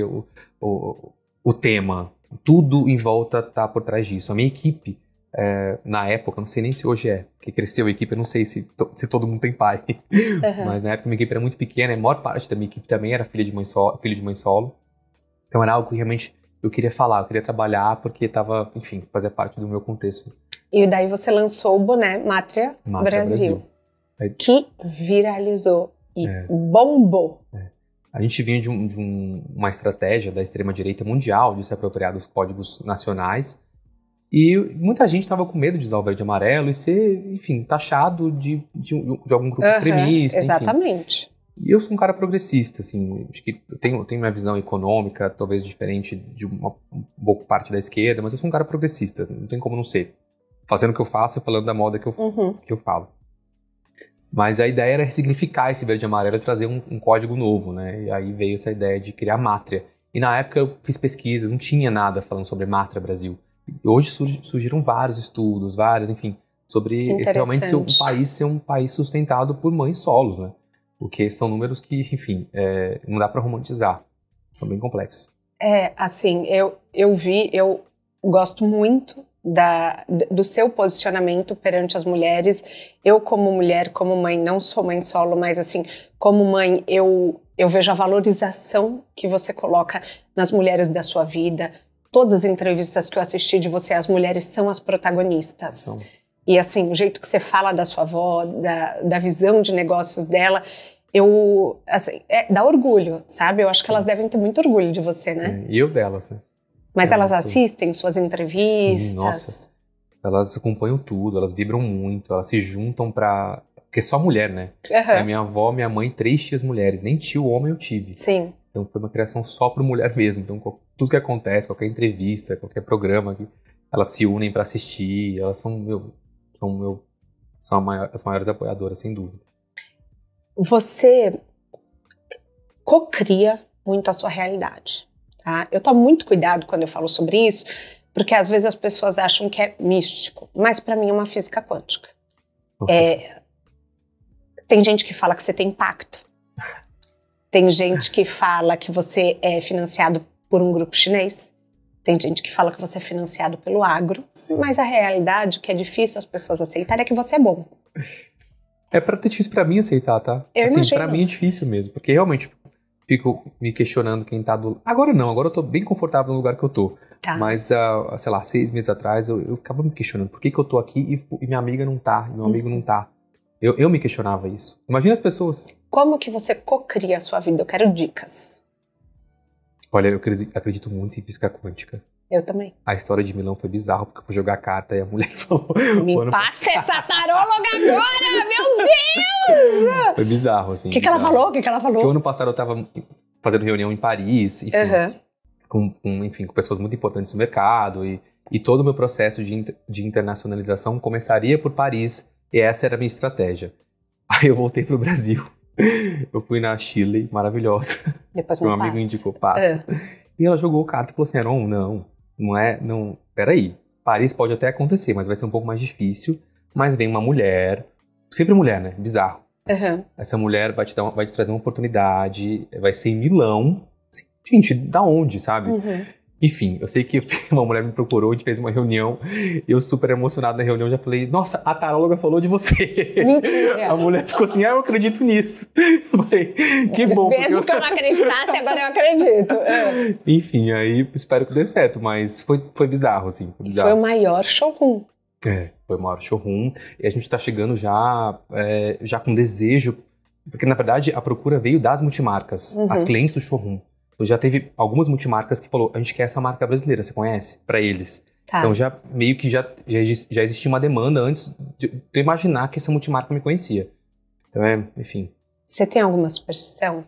o tema. Tudo em volta tá por trás disso. A minha equipe, na época, não sei nem se hoje porque cresceu a equipe, eu não sei se todo mundo tem pai. Mas na época minha equipe era muito pequena, a maior parte da minha equipe também era filho de mãe solo. Então era algo que realmente eu queria falar, eu queria trabalhar, porque tava, enfim, fazia parte do meu contexto. E daí você lançou o boné Mátria Brasil. Que viralizou e bombou. A gente vinha de uma estratégia da extrema-direita mundial de se apropriar dos códigos nacionais. E muita gente estava com medo de usar o verde e amarelo e ser, enfim, taxado de algum grupo extremista. Exatamente. Enfim. E eu sou um cara progressista, assim, acho que eu tenho minha visão econômica, talvez diferente de uma boa parte da esquerda, mas eu sou um cara progressista, não tem como não ser. Fazendo o que eu faço e falando da moda que eu falo. Mas a ideia era ressignificar esse verde e amarelo e trazer um código novo, né? E aí veio essa ideia de criar Mátria. E na época eu fiz pesquisas, não tinha nada falando sobre Mátria Brasil. E hoje surgiram vários estudos, sobre realmente ser um país sustentado por mães solos, né? Porque são números que, enfim, não dá para romantizar. São bem complexos. Assim, eu gosto muito do seu posicionamento perante as mulheres. Eu, como mulher, como mãe, não sou mãe solo, mas assim, como mãe, eu vejo a valorização que você coloca nas mulheres da sua vida. Todas as entrevistas que eu assisti de você, as mulheres são as protagonistas. E assim, o jeito que você fala da sua avó, da visão de negócios dela, dá orgulho, sabe? Eu acho que elas devem ter muito orgulho de você, né? E eu delas, né? Mas elas assistem suas entrevistas? Sim, nossa. Elas acompanham tudo, elas vibram muito, elas se juntam pra... Porque é só mulher, né? Minha avó, minha mãe, 3 tias mulheres, nem tio homem eu tive. Sim. Então foi uma criação só para mulher mesmo. Então tudo que acontece, qualquer entrevista, qualquer programa, elas se unem para assistir. Elas são as maiores apoiadoras, sem dúvida. Você cocria muito a sua realidade, tá? Eu tomo muito cuidado quando eu falo sobre isso, Porque às vezes as pessoas acham que é místico, mas para mim é uma física quântica. Tem gente que fala que você tem impacto. Tem gente que fala que você é financiado por um grupo chinês. Tem gente que fala que você é financiado pelo agro. Sim. Mas a realidade, que é difícil as pessoas aceitarem, é que você é bom. É difícil pra mim aceitar, tá? Eu assim, imagino. Pra mim é difícil mesmo, porque realmente fico me questionando quem tá do... Agora não, agora eu tô bem confortável no lugar que eu tô. Tá. Mas, sei lá, 6 meses atrás, eu ficava me questionando por que eu tô aqui e minha amiga não tá, e meu amigo não tá. Eu me questionava isso. Imagina as pessoas. Como que você cocria a sua vida? Eu quero dicas. Olha, eu acredito muito em física quântica. Eu também. A história de Milão foi bizarra, porque eu fui jogar carta e a mulher falou... Me passa essa taróloga agora, meu Deus! Foi bizarro, assim. O que ela falou? O que ela falou? Porque o ano passado eu tava fazendo reunião em Paris, enfim, com pessoas muito importantes do mercado, e todo o meu processo de internacionalização começaria por Paris, e essa era a minha estratégia. Aí eu voltei pro Brasil. Eu fui na Chile, maravilhosa. Depois meu amigo me indicou, passa. E ela jogou carta e falou assim, Heron, não, peraí. Paris pode até acontecer, mas vai ser um pouco mais difícil. Mas vem uma mulher, sempre mulher, né? Bizarro. Essa mulher vai te trazer uma oportunidade, vai ser em Milão. Gente, da onde, sabe? Enfim, eu sei que uma mulher me procurou, a gente fez uma reunião, eu super emocionado na reunião, já falei, nossa, a taróloga falou de você. Mentira! A mulher ficou assim, eu acredito nisso. Eu falei, que bom. Mesmo que eu não acreditasse, agora eu acredito. Enfim, aí espero que dê certo, mas foi bizarro, assim. Foi o maior showroom. Foi o maior showroom, e a gente tá chegando já com desejo, porque na verdade a procura veio das multimarcas, as clientes do showroom. Já teve algumas multimarcas que falou, a gente quer essa marca brasileira, você conhece? Pra eles. Tá. Então já meio que já existia uma demanda antes de eu imaginar que essa multimarca me conhecia. Então enfim. Você tem alguma superstição?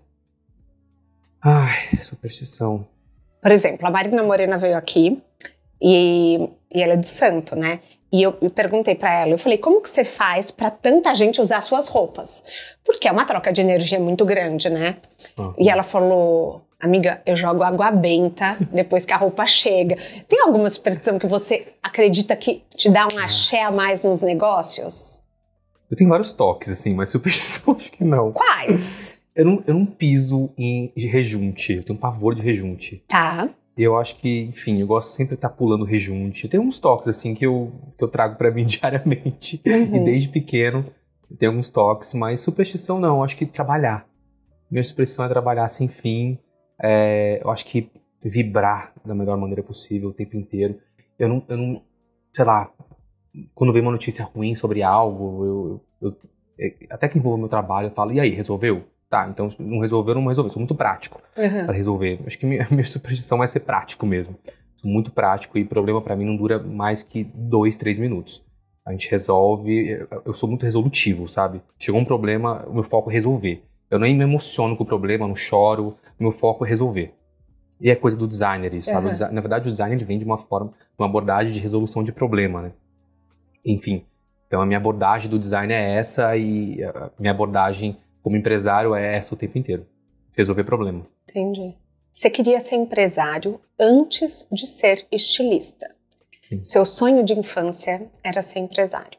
Ai, superstição. Por exemplo, a Marina Morena veio aqui e ela é do santo, né? E eu perguntei pra ela, eu falei, como que você faz pra tanta gente usar suas roupas? Porque é uma troca de energia muito grande, né? E ela falou, amiga, eu jogo água benta depois que a roupa chega. Tem alguma superstição que você acredita que te dá um axé a mais nos negócios? Eu tenho vários toques, assim, mas superstição acho que não. Quais? Eu não piso em rejunte, eu tenho pavor de rejunte. Tá. E eu acho que, enfim, eu gosto sempre de estar pulando rejunte. Tem uns toques, assim, que eu trago pra mim diariamente. E desde pequeno tem alguns toques, mas superstição não, eu acho que trabalhar. Minha superstição é trabalhar sem fim. Eu acho que vibrar da melhor maneira possível o tempo inteiro. Eu não sei lá, quando vem uma notícia ruim sobre algo, até que envolve o meu trabalho, eu falo, e aí, resolveu? Tá, então não resolveu, sou muito prático pra resolver. Acho que minha superstição vai ser prático mesmo. Sou muito prático e problema pra mim não dura mais que 2, 3 minutos. A gente resolve, eu sou muito resolutivo, sabe? Chegou um problema, o meu foco é resolver. Eu nem me emociono com o problema, não choro, o meu foco é resolver. E é coisa do designer isso, sabe? Na verdade o designer vem de uma abordagem de resolução de problema, né? Enfim, então a minha abordagem do design é essa e a minha abordagem como empresário é essa o tempo inteiro. Resolver problema. Entendi. Você queria ser empresário antes de ser estilista. Sim. Seu sonho de infância era ser empresário.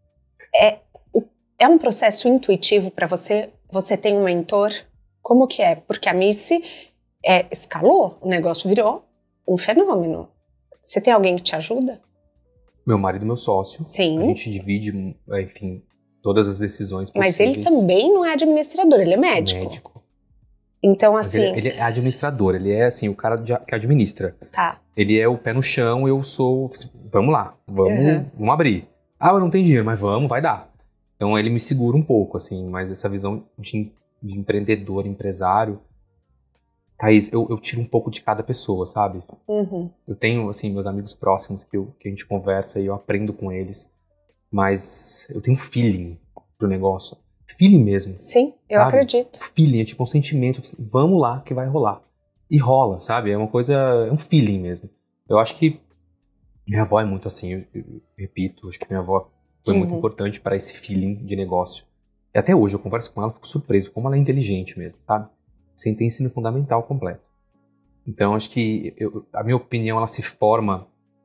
É um processo intuitivo para você? Você tem um mentor? Como que é? Porque a Missy escalou, o negócio virou um fenômeno. Você tem alguém que te ajuda? Meu marido e meu sócio. Sim. A gente divide, enfim, todas as decisões possíveis. Mas ele também não é administrador, ele é médico. Então, assim... Ele é administrador, ele é, assim, o cara que administra. Tá. Ele é o pé no chão, eu sou... Vamos lá, vamos abrir. Ah, mas não tem dinheiro, mas vamos, vai dar. Então, ele me segura um pouco, assim, mas essa visão de empreendedor, empresário... Thaís, eu tiro um pouco de cada pessoa, sabe? Eu tenho, assim, meus amigos próximos que a gente conversa e eu aprendo com eles. Mas eu tenho um feeling pro negócio. Feeling mesmo. Sim, eu acredito. Feeling, é tipo um sentimento. Vamos lá que vai rolar. E rola, sabe? É uma coisa, é um feeling mesmo. Eu acho que minha avó é muito assim, eu repito, acho que minha avó foi muito importante para esse feeling de negócio. E até hoje eu converso com ela, fico surpreso como ela é inteligente mesmo, sabe? Sem ter ensino fundamental completo. Então acho que a minha opinião ela se forma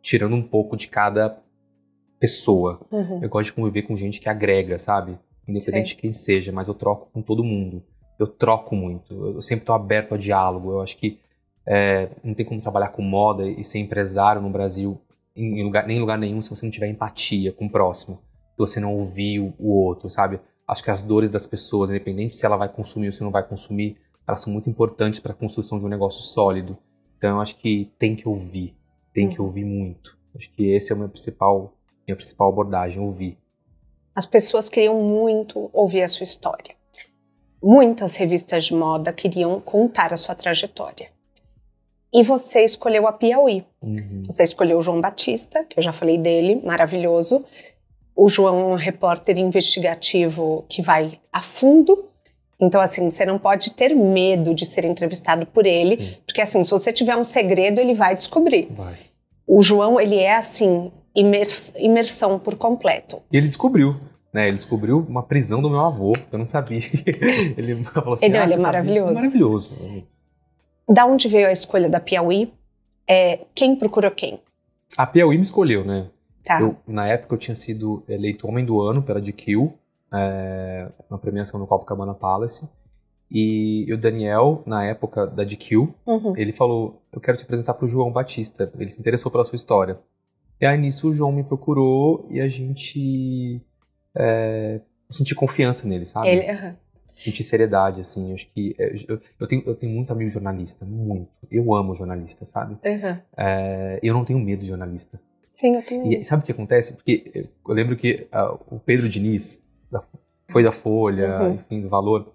tirando um pouco de cada pessoa. Eu gosto de conviver com gente que agrega, sabe? Independente de quem seja, mas eu troco com todo mundo. Eu troco muito. Eu sempre tô aberto a diálogo. Eu acho que não tem como trabalhar com moda e ser empresário no Brasil nem em lugar nenhum se você não tiver empatia com o próximo. Se você não ouvir o outro, sabe? Acho que as dores das pessoas, independente se ela vai consumir ou se não vai consumir, elas são muito importantes para a construção de um negócio sólido. Então eu acho que tem que ouvir muito. Acho que esse é minha principal abordagem, ouvir. As pessoas queriam muito ouvir a sua história. Muitas revistas de moda queriam contar a sua trajetória. E você escolheu a Piauí. Você escolheu o João Batista, que eu já falei dele, maravilhoso. O João é um repórter investigativo que vai a fundo. Então, assim, você não pode ter medo de ser entrevistado por ele. Sim. Porque, assim, se você tiver um segredo, ele vai descobrir. Vai. O João, ele é, assim, imersão por completo. E ele descobriu, né? Ele descobriu uma prisão do meu avô, eu não sabia. Ele falou assim, ele é maravilhoso. É maravilhoso. Da onde veio a escolha da Piauí? Quem procurou quem? A Piauí me escolheu, né? Tá. Na época eu tinha sido eleito Homem do Ano pela GQ, uma premiação no Copacabana Palace. E o Daniel, na época da GQ, ele falou, eu quero te apresentar pro João Batista. Ele se interessou pela sua história. E aí nisso o João me procurou e a gente... eu senti confiança nele, sabe? Senti seriedade, assim. Acho que eu tenho muito amigo jornalista, muito. Eu amo jornalista, sabe? Eu não tenho medo de jornalista. Sim, eu tenho. E sabe o que acontece? Porque eu lembro que o Pedro Diniz, foi da Folha, enfim, do Valor.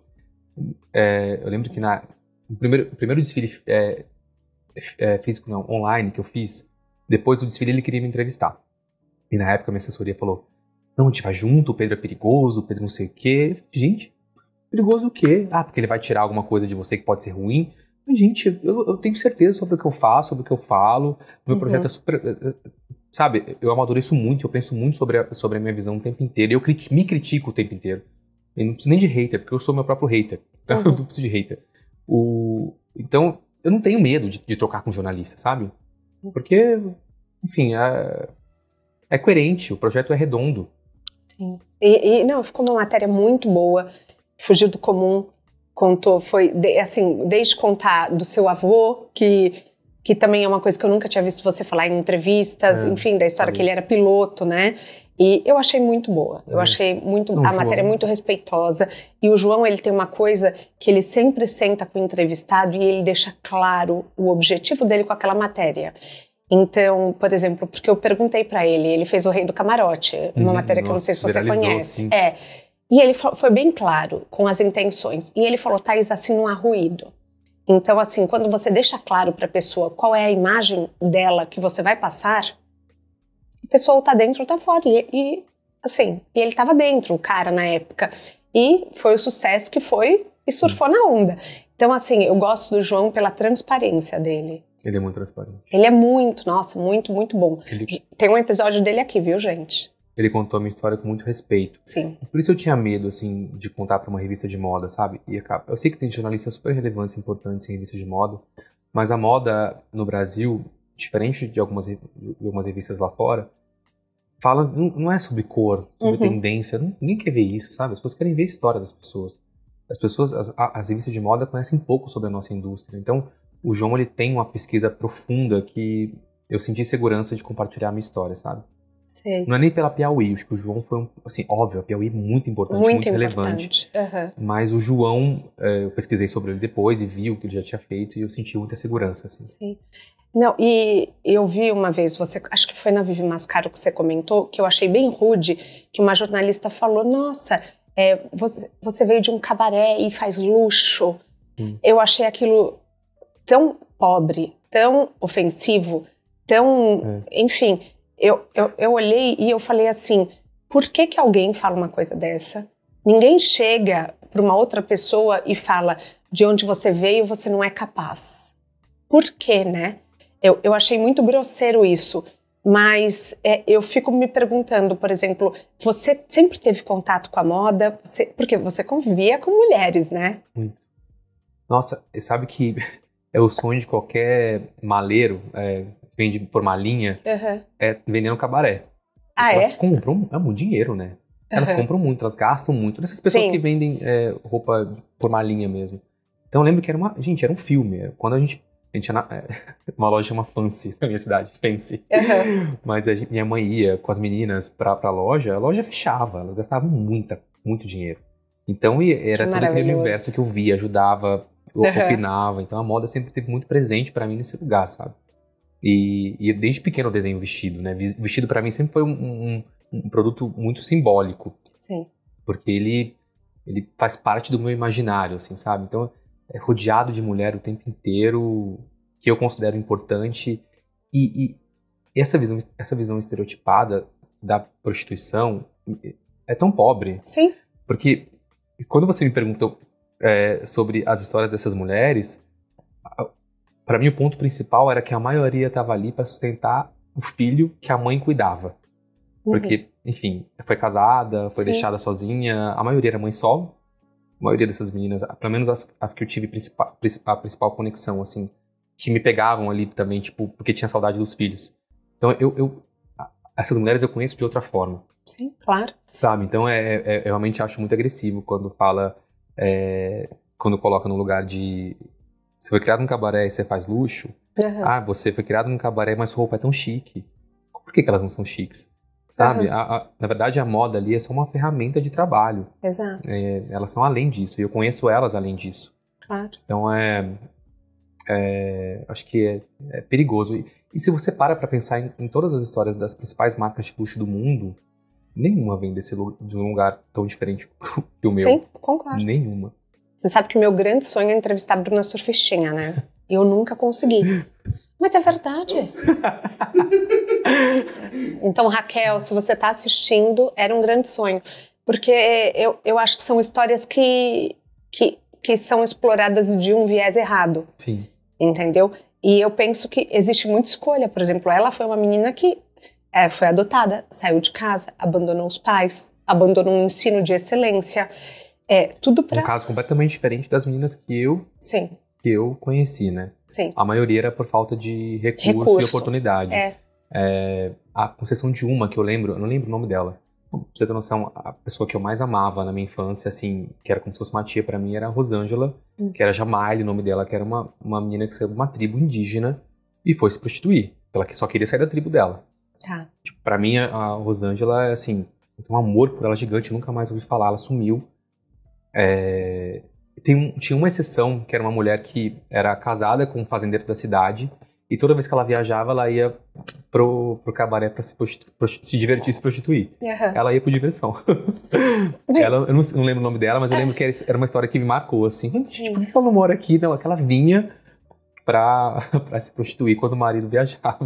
Eu lembro que no primeiro desfile físico, não, online que eu fiz, depois do desfile ele queria me entrevistar. E na época a minha assessoria falou, não, a gente vai junto, o Pedro é perigoso, o Pedro não sei o quê. Gente, perigoso o quê? Porque ele vai tirar alguma coisa de você que pode ser ruim. Mas, gente, eu tenho certeza sobre o que eu faço, sobre o que eu falo. O meu projeto é super... Sabe, eu amadureço muito, eu penso muito sobre a minha visão o tempo inteiro. E eu me critico o tempo inteiro. Eu não preciso nem de hater, porque eu sou meu próprio hater. Então eu não preciso de hater. Então, eu não tenho medo de trocar com jornalista, sabe? Porque, enfim, é coerente, o projeto é redondo. Sim. Não, ficou uma matéria muito boa, fugiu do comum, contou, desde contar do seu avô, que também é uma coisa que eu nunca tinha visto você falar em entrevistas, enfim, da história que ele era piloto, né? E eu achei muito boa, eu achei a matéria muito respeitosa. E o João, ele tem uma coisa que ele sempre senta com o entrevistado e ele deixa claro o objetivo dele com aquela matéria. Então, por exemplo, porque eu perguntei pra ele, ele fez O Rei do Camarote, uma matéria que eu não sei se você conhece. Sim. E ele foi bem claro com as intenções. E ele falou, Thaís, assim não há ruído. Então, assim, quando você deixa claro pra pessoa qual é a imagem dela que você vai passar, a pessoa ou tá dentro ou tá fora. E ele tava dentro, o cara, na época. E foi o sucesso que foi e surfou na onda. Então, assim, eu gosto do João pela transparência dele. Ele é muito transparente. Ele é muito bom. Tem um episódio dele aqui, viu, gente? Ele contou a minha história com muito respeito. Sim. Por isso eu tinha medo, assim, de contar pra uma revista de moda, sabe? Eu sei que tem jornalistas super relevantes e importantes em revistas de moda, mas a moda no Brasil, diferente de algumas revistas lá fora, não é sobre cor, sobre tendência. Ninguém quer ver isso, sabe? As pessoas querem ver a história das pessoas. As revistas de moda conhecem pouco sobre a nossa indústria. Então, o João, ele tem uma pesquisa profunda que eu senti segurança de compartilhar a minha história, sabe? Sei. Não é nem pela Piauí, acho que o João foi, assim, óbvio, a Piauí é muito importante, muito relevante. Mas o João, eu pesquisei sobre ele depois e vi o que ele já tinha feito e eu senti muita segurança, assim. Sim. Não, e eu vi uma vez, acho que foi na Vivi Mascaro que você comentou, que eu achei bem rude, que uma jornalista falou, nossa, você veio de um cabaré e faz luxo. Eu achei aquilo tão pobre, tão ofensivo, tão... Enfim, eu olhei e eu falei assim, por que alguém fala uma coisa dessa? Ninguém chega para uma outra pessoa e fala, de onde você veio você não é capaz. Por quê, né? Eu achei muito grosseiro isso, mas eu fico me perguntando, por exemplo, você sempre teve contato com a moda? Porque você convivia com mulheres, né? Nossa, sabe que é o sonho de qualquer maleiro, vende por malinha, vendendo cabaré. Ah, elas compram muito dinheiro, né? Elas compram muito, elas gastam muito. Essas pessoas que vendem roupa por malinha mesmo. Então eu lembro que era um filme. Quando a gente ia uma loja chama Fancy, na minha cidade, Fancy. Mas minha mãe ia com as meninas pra loja, a loja fechava, elas gastavam muito dinheiro. Então era todo aquele universo que eu via, ajudava, eu opinava. Então a moda sempre esteve muito presente pra mim nesse lugar, sabe? E desde pequeno eu desenho vestido, né? Vestido pra mim sempre foi um produto muito simbólico. Sim. Porque ele faz parte do meu imaginário, assim, sabe? Então, é rodeado de mulher o tempo inteiro, que eu considero importante. E essa visão estereotipada da prostituição é tão pobre. Sim. Porque quando você me perguntou sobre as histórias dessas mulheres, para mim o ponto principal era que a maioria estava ali para sustentar o filho que a mãe cuidava. Porque, enfim, foi casada, foi deixada sozinha. A maioria era mãe solo. A maioria dessas meninas, pelo menos as que eu tive a principal conexão, assim, que me pegavam ali também, tipo, porque tinha saudade dos filhos. Então, essas mulheres eu conheço de outra forma. Sim, claro. Sabe? Então, eu realmente acho muito agressivo quando fala, quando coloca no lugar de... Você foi criado num cabaré e você faz luxo. Ah, você foi criado num cabaré, mas sua roupa é tão chique. Por que elas não são chiques? Sabe? Na verdade, a moda ali é só uma ferramenta de trabalho. Exato. Elas são além disso, e eu conheço elas além disso. Claro. Então, acho que é perigoso. E se você para pensar em todas as histórias das principais marcas de luxo do mundo, nenhuma vem de um lugar tão diferente que o meu. Sim, concordo. Nenhuma. Você sabe que o meu grande sonho é entrevistar a Bruna Surfistinha, né? E eu nunca consegui. Mas é verdade. Então, Raquel, se você está assistindo, era um grande sonho. Porque eu acho que são histórias que são exploradas de um viés errado. Sim. Entendeu? E eu penso que existe muita escolha. Por exemplo, ela foi uma menina que foi adotada, saiu de casa, abandonou os pais, abandonou um ensino de excelência. Tudo para... Um caso completamente diferente das meninas que eu conheci, né? Sim. A maioria era por falta de recurso e oportunidade. A concessão de uma que eu não lembro o nome dela. Pra você ter noção, a pessoa que eu mais amava na minha infância, assim, que era como se fosse uma tia pra mim, era a Rosângela, que era Jamaile, o nome dela, que era uma menina que saiu de uma tribo indígena e foi se prostituir. Ela só queria sair da tribo dela. Tá. Tipo, pra mim, a Rosângela, assim, eu tenho um amor por ela gigante, eu nunca mais ouvi falar, ela sumiu. Tinha uma exceção, que era uma mulher que era casada com um fazendeiro da cidade, e toda vez que ela viajava, ela ia pro cabaré pra se divertir e se prostituir. Ela ia por diversão. Eu não lembro o nome dela, mas eu lembro que era uma história que me marcou, assim. Tipo, por que ela não mora aqui? Não, ela vinha pra se prostituir quando o marido viajava.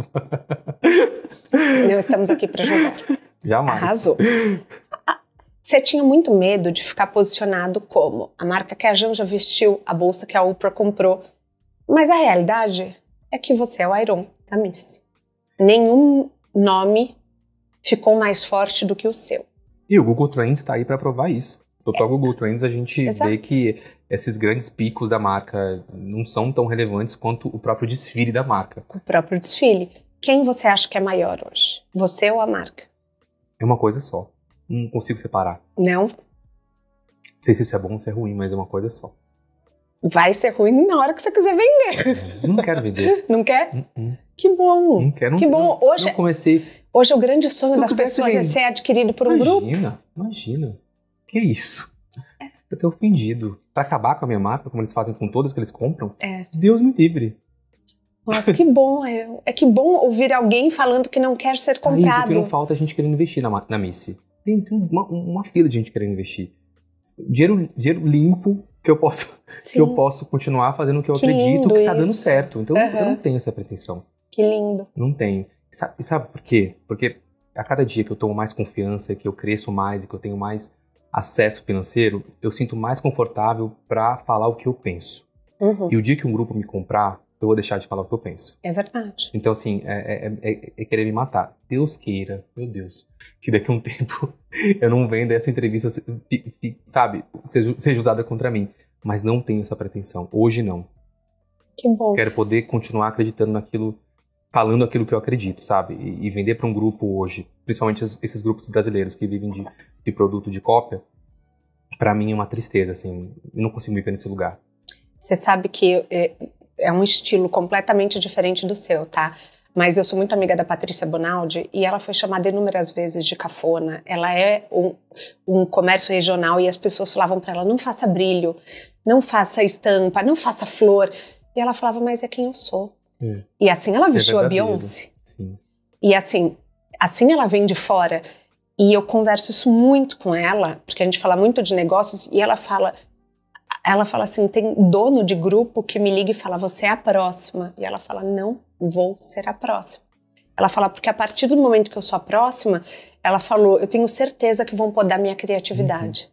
Não estamos aqui pra julgar. Jamais. Arrasou. Você tinha muito medo de ficar posicionado como a marca que a Janja vestiu, a bolsa que a Oprah comprou. Mas a realidade é que você é o Iron da Miss. Nenhum nome ficou mais forte do que o seu. E o Google Trends está aí para provar isso. No Google Trends a gente vê que esses grandes picos da marca não são tão relevantes quanto o próprio desfile da marca. O próprio desfile. Quem você acha que é maior hoje? Você ou a marca? É uma coisa só. Não consigo separar. Não? Não sei se isso é bom ou se é ruim, mas é uma coisa só. Vai ser ruim na hora que você quiser vender. Não quero vender. Não quer? Que bom. Não quero. Que bom. Hoje, não comecei. Hoje o grande sonho das pessoas é ser adquirido por um grupo. Imagina. Que isso? Eu tô ofendido. Pra acabar com a minha marca, como eles fazem com todas que eles compram, Deus me livre. Nossa, que bom. Que bom ouvir alguém falando que não quer ser comprado. Isso, porque não falta gente querendo investir na Missy. Tem uma fila de gente querendo investir. Dinheiro limpo que eu posso continuar fazendo o que eu acredito que tá dando certo. Então eu não tenho essa pretensão. Que lindo. Não tenho. E sabe por quê? Porque a cada dia que eu tomo mais confiança, que eu cresço mais e que eu tenho mais acesso financeiro, eu sinto mais confortável pra falar o que eu penso. E o dia que um grupo me comprar, eu vou deixar de falar o que eu penso. É verdade. Então, assim, é querer me matar. Deus queira, meu Deus, que daqui a um tempo eu não venda essa entrevista, sabe, seja usada contra mim. Mas não tenho essa pretensão. Hoje não. Que bom. Quero poder continuar acreditando naquilo falando aquilo que eu acredito, sabe? E vender para um grupo hoje, principalmente esses grupos brasileiros que vivem de produto de cópia, para mim é uma tristeza, assim, eu não consigo viver nesse lugar. Você sabe que é um estilo completamente diferente do seu, tá? Mas eu sou muito amiga da Patrícia Bonaldi e ela foi chamada inúmeras vezes de cafona. Ela é um comércio regional e as pessoas falavam para ela, não faça brilho, não faça estampa, não faça flor. E ela falava, mas é quem eu sou. E assim ela vestiu a Beyoncé. Sim. E assim ela vem de fora. E eu converso isso muito com ela, porque a gente fala muito de negócios, e ela fala assim, tem dono de grupo que me liga e fala, você é a próxima. E ela fala, não vou ser a próxima. Ela fala, porque a partir do momento que eu sou a próxima, ela falou, eu tenho certeza que vão podar minha criatividade.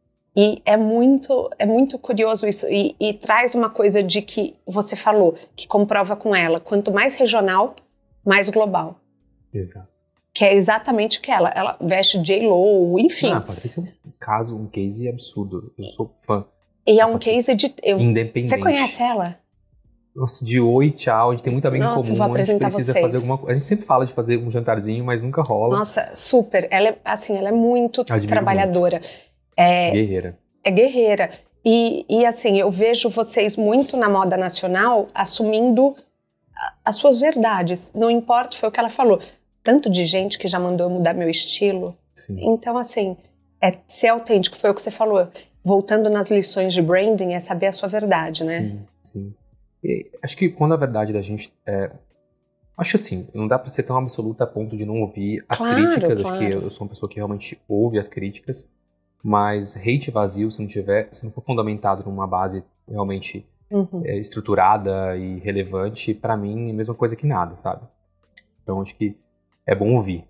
E é muito curioso isso, e traz uma coisa de que você falou, que comprova com ela, quanto mais regional, mais global. Exato. Que é exatamente o que ela veste J.Lo, enfim. Patrícia é um case absurdo, eu sou fã. E é um case independente. Você conhece ela? Nossa, de oi, tchau, a gente tem muito amigo em comum, vou apresentar a gente precisa vocês. fazer alguma coisa. A gente sempre fala de fazer um jantarzinho, mas nunca rola. Nossa, super, ela é muito trabalhadora. Guerreira. É guerreira. E assim, eu vejo vocês muito na moda nacional assumindo as suas verdades. Não importa, foi o que ela falou. Tanto de gente que já mandou eu mudar meu estilo. Sim. Então, assim, ser autêntico, foi o que você falou. Voltando nas lições de branding, é saber a sua verdade, né? Sim, sim. E acho que quando a verdade da gente acho assim, não dá pra ser tão absoluta a ponto de não ouvir as críticas. Acho que eu sou uma pessoa que realmente ouve as críticas. Mas hate vazio, se não for fundamentado numa base realmente estruturada e relevante, pra mim é a mesma coisa que nada, sabe? Então acho que é bom ouvir.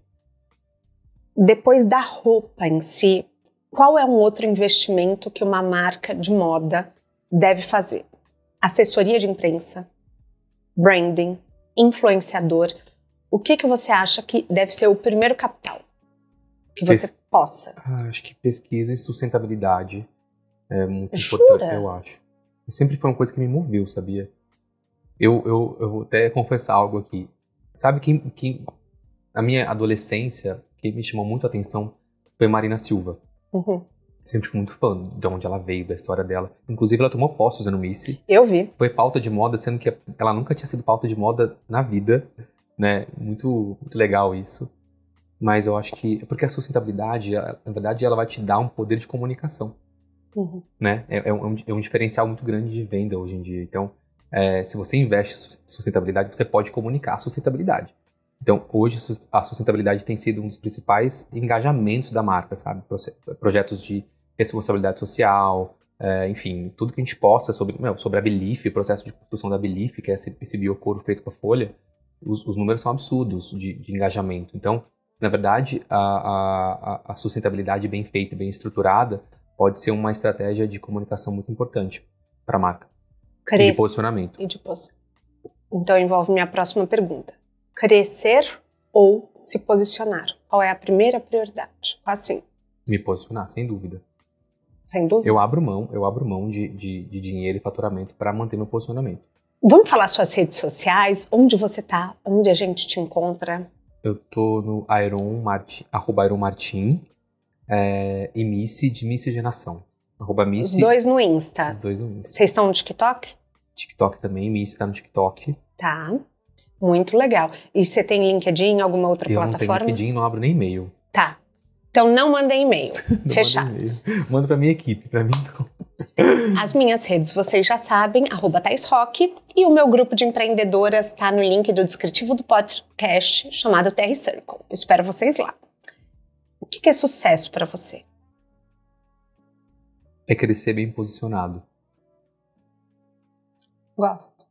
Depois da roupa em si, qual é um outro investimento que uma marca de moda deve fazer? Assessoria de imprensa, branding, influenciador. O que você acha que deve ser o primeiro capital que você possa? Acho que pesquisa e sustentabilidade é muito importante, eu acho. Sempre foi uma coisa que me moveu, sabia? Eu vou até confessar algo aqui. Sabe que na minha adolescência, quem me chamou muito a atenção foi Marina Silva. Sempre fui muito fã de onde ela veio, da história dela. Inclusive, ela tomou posse usando Missy. Eu vi. Foi pauta de moda, sendo que ela nunca tinha sido pauta de moda na vida, né? Muito, muito legal isso. Mas eu acho que... Porque a sustentabilidade, na verdade, ela vai te dar um poder de comunicação. Né? É um diferencial muito grande de venda hoje em dia. Então, se você investe em sustentabilidade, você pode comunicar a sustentabilidade. Então, hoje, a sustentabilidade tem sido um dos principais engajamentos da marca, sabe? Projetos de responsabilidade social, enfim, tudo que a gente posta sobre a Belief, o processo de construção da Belief, que é esse biocouro feito com a folha, os números são absurdos de engajamento. Então, na verdade, a sustentabilidade bem feita e bem estruturada pode ser uma estratégia de comunicação muito importante para a marca. E de posicionamento. Então, envolve minha próxima pergunta. Crescer ou se posicionar? Qual é a primeira prioridade? Assim. Me posicionar, sem dúvida. Sem dúvida? Eu abro mão de dinheiro e faturamento para manter meu posicionamento. Vamos falar suas redes sociais? Onde você tá? Onde a gente te encontra? Eu tô no @ironmartin e Missy de Miscigenação. @Missy. Os dois no Insta. Os dois no Insta. Vocês estão no TikTok? TikTok também, Missy tá no TikTok. Tá. Muito legal. E você tem LinkedIn, alguma outra plataforma? Eu não tenho LinkedIn, não abro nem e-mail. Tá. Então não mandem e-mail. Fechado. Manda pra minha equipe, pra mim não. As minhas redes vocês já sabem, @ThaisRock, e o meu grupo de empreendedoras tá no link do descritivo do podcast chamado TR Circle. Eu espero vocês lá. O que é sucesso pra você? É crescer bem posicionado. Gosto.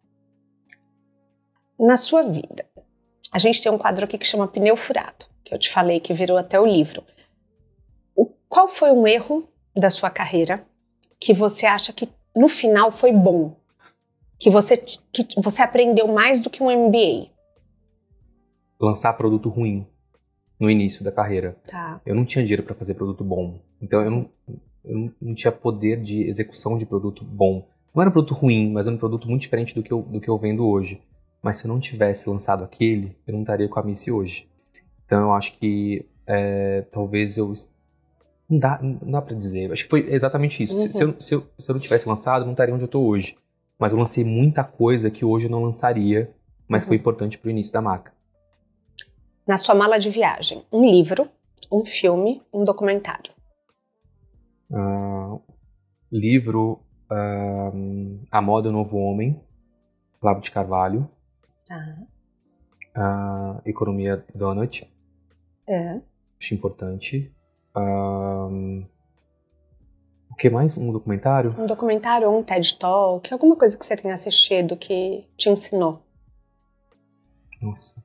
Na sua vida, a gente tem um quadro aqui que chama Pneu Furado, que eu te falei que virou até o livro. Qual foi um erro da sua carreira que você acha que no final foi bom? Que você aprendeu mais do que um MBA? Lançar produto ruim no início da carreira. Tá. Eu não tinha dinheiro para fazer produto bom. Então eu não tinha poder de execução de produto bom. Não era um produto ruim, mas era um produto muito diferente do que eu vendo hoje. mas se eu não tivesse lançado aquele, eu não estaria com a Missy hoje. Então eu acho que talvez eu... Não dá pra dizer. Acho que foi exatamente isso. Se eu não tivesse lançado, eu não estaria onde eu tô hoje. Mas eu lancei muita coisa que hoje eu não lançaria, mas foi importante pro início da marca. Na sua mala de viagem, um livro, um filme, um documentário. Livro A Moda é o Novo Homem, Olavo de Carvalho. Economia Donut. Acho importante. O que mais? Um documentário? Um documentário ou um TED Talk, alguma coisa que você tenha assistido que te ensinou. Nossa.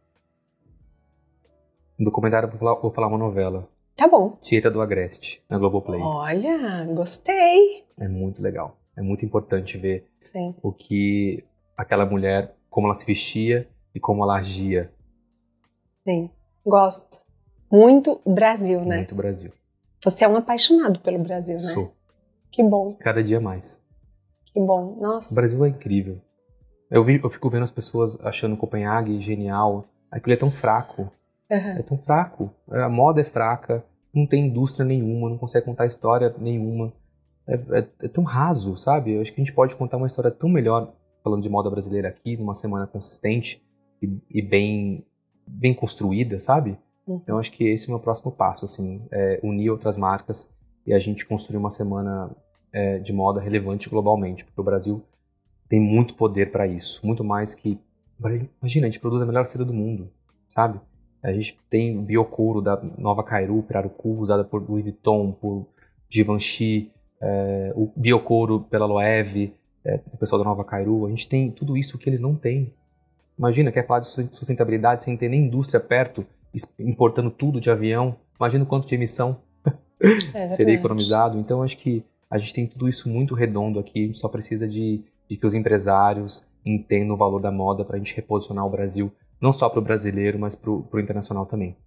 Um documentário, vou falar uma novela. Tá bom. Tieta do Agreste, na Globoplay. Olha, gostei. É muito legal. É muito importante ver Sim. o que aquela mulher, como ela se vestia e como ela agia. Sim, gosto. Muito Brasil, né? Muito Brasil. Você é um apaixonado pelo Brasil, né? Sou. Que bom. Cada dia mais. Que bom. Nossa. O Brasil é incrível. Eu fico vendo as pessoas achando Copenhague genial. Aquilo é tão fraco. É tão fraco. A moda é fraca, não tem indústria nenhuma, não consegue contar história nenhuma. É tão raso, sabe? Eu acho que a gente pode contar uma história tão melhor falando de moda brasileira aqui, numa semana consistente e bem construída, sabe? Então, acho que esse é o meu próximo passo, assim, unir outras marcas e a gente construir uma semana de moda relevante globalmente, porque o Brasil tem muito poder para isso, muito mais que... Imagina, a gente produz a melhor seda do mundo, sabe? A gente tem biocouro da Nova Cairu, Pirarucu, usada por Louis Vuitton, por Givenchy, o biocouro pela Loewe, o pessoal da Nova Cairu. A gente tem tudo isso que eles não têm. Imagina, quer falar de sustentabilidade sem ter nem indústria perto, importando tudo de avião. Imagina o quanto de emissão seria economizado. Então, acho que a gente tem tudo isso muito redondo aqui. A gente só precisa de que os empresários entendam o valor da moda para a gente reposicionar o Brasil, não só para o brasileiro, mas para o internacional também.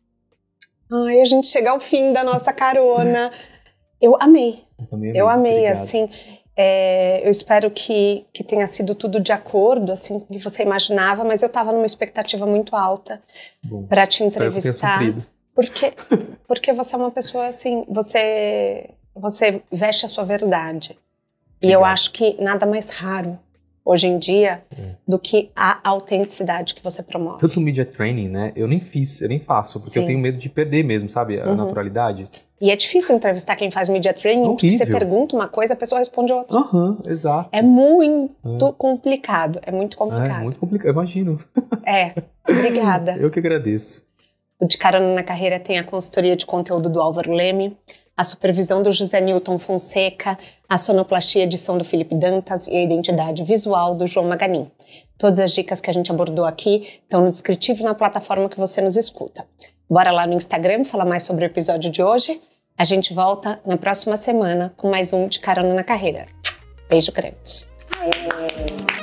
Ai, a gente chega ao fim da nossa carona. Eu amei. Eu amei, obrigado. Assim... eu espero que tenha sido tudo de acordo, assim, com o que você imaginava, mas eu estava numa expectativa muito alta para te entrevistar. Porque você é uma pessoa, assim, você veste a sua verdade. E eu acho que nada mais raro, hoje em dia, do que a autenticidade que você promove. Tanto media training, né? Eu nem faço, porque eu tenho medo de perder mesmo, sabe? A naturalidade. E é difícil entrevistar quem faz media training, porque você pergunta uma coisa, a pessoa responde outra. Exato. É muito complicado, é muito complicado. É muito complicado, eu imagino. Obrigada. Eu que agradeço. O De Carona na Carreira tem a consultoria de conteúdo do Álvaro Leme, a supervisão do José Newton Fonseca, a sonoplastia e edição do Felipe Dantas e a identidade visual do João Maganin. Todas as dicas que a gente abordou aqui estão no descritivo na plataforma que você nos escuta. Bora lá no Instagram falar mais sobre o episódio de hoje. A gente volta na próxima semana com mais um De Carona na Carreira. Beijo grande.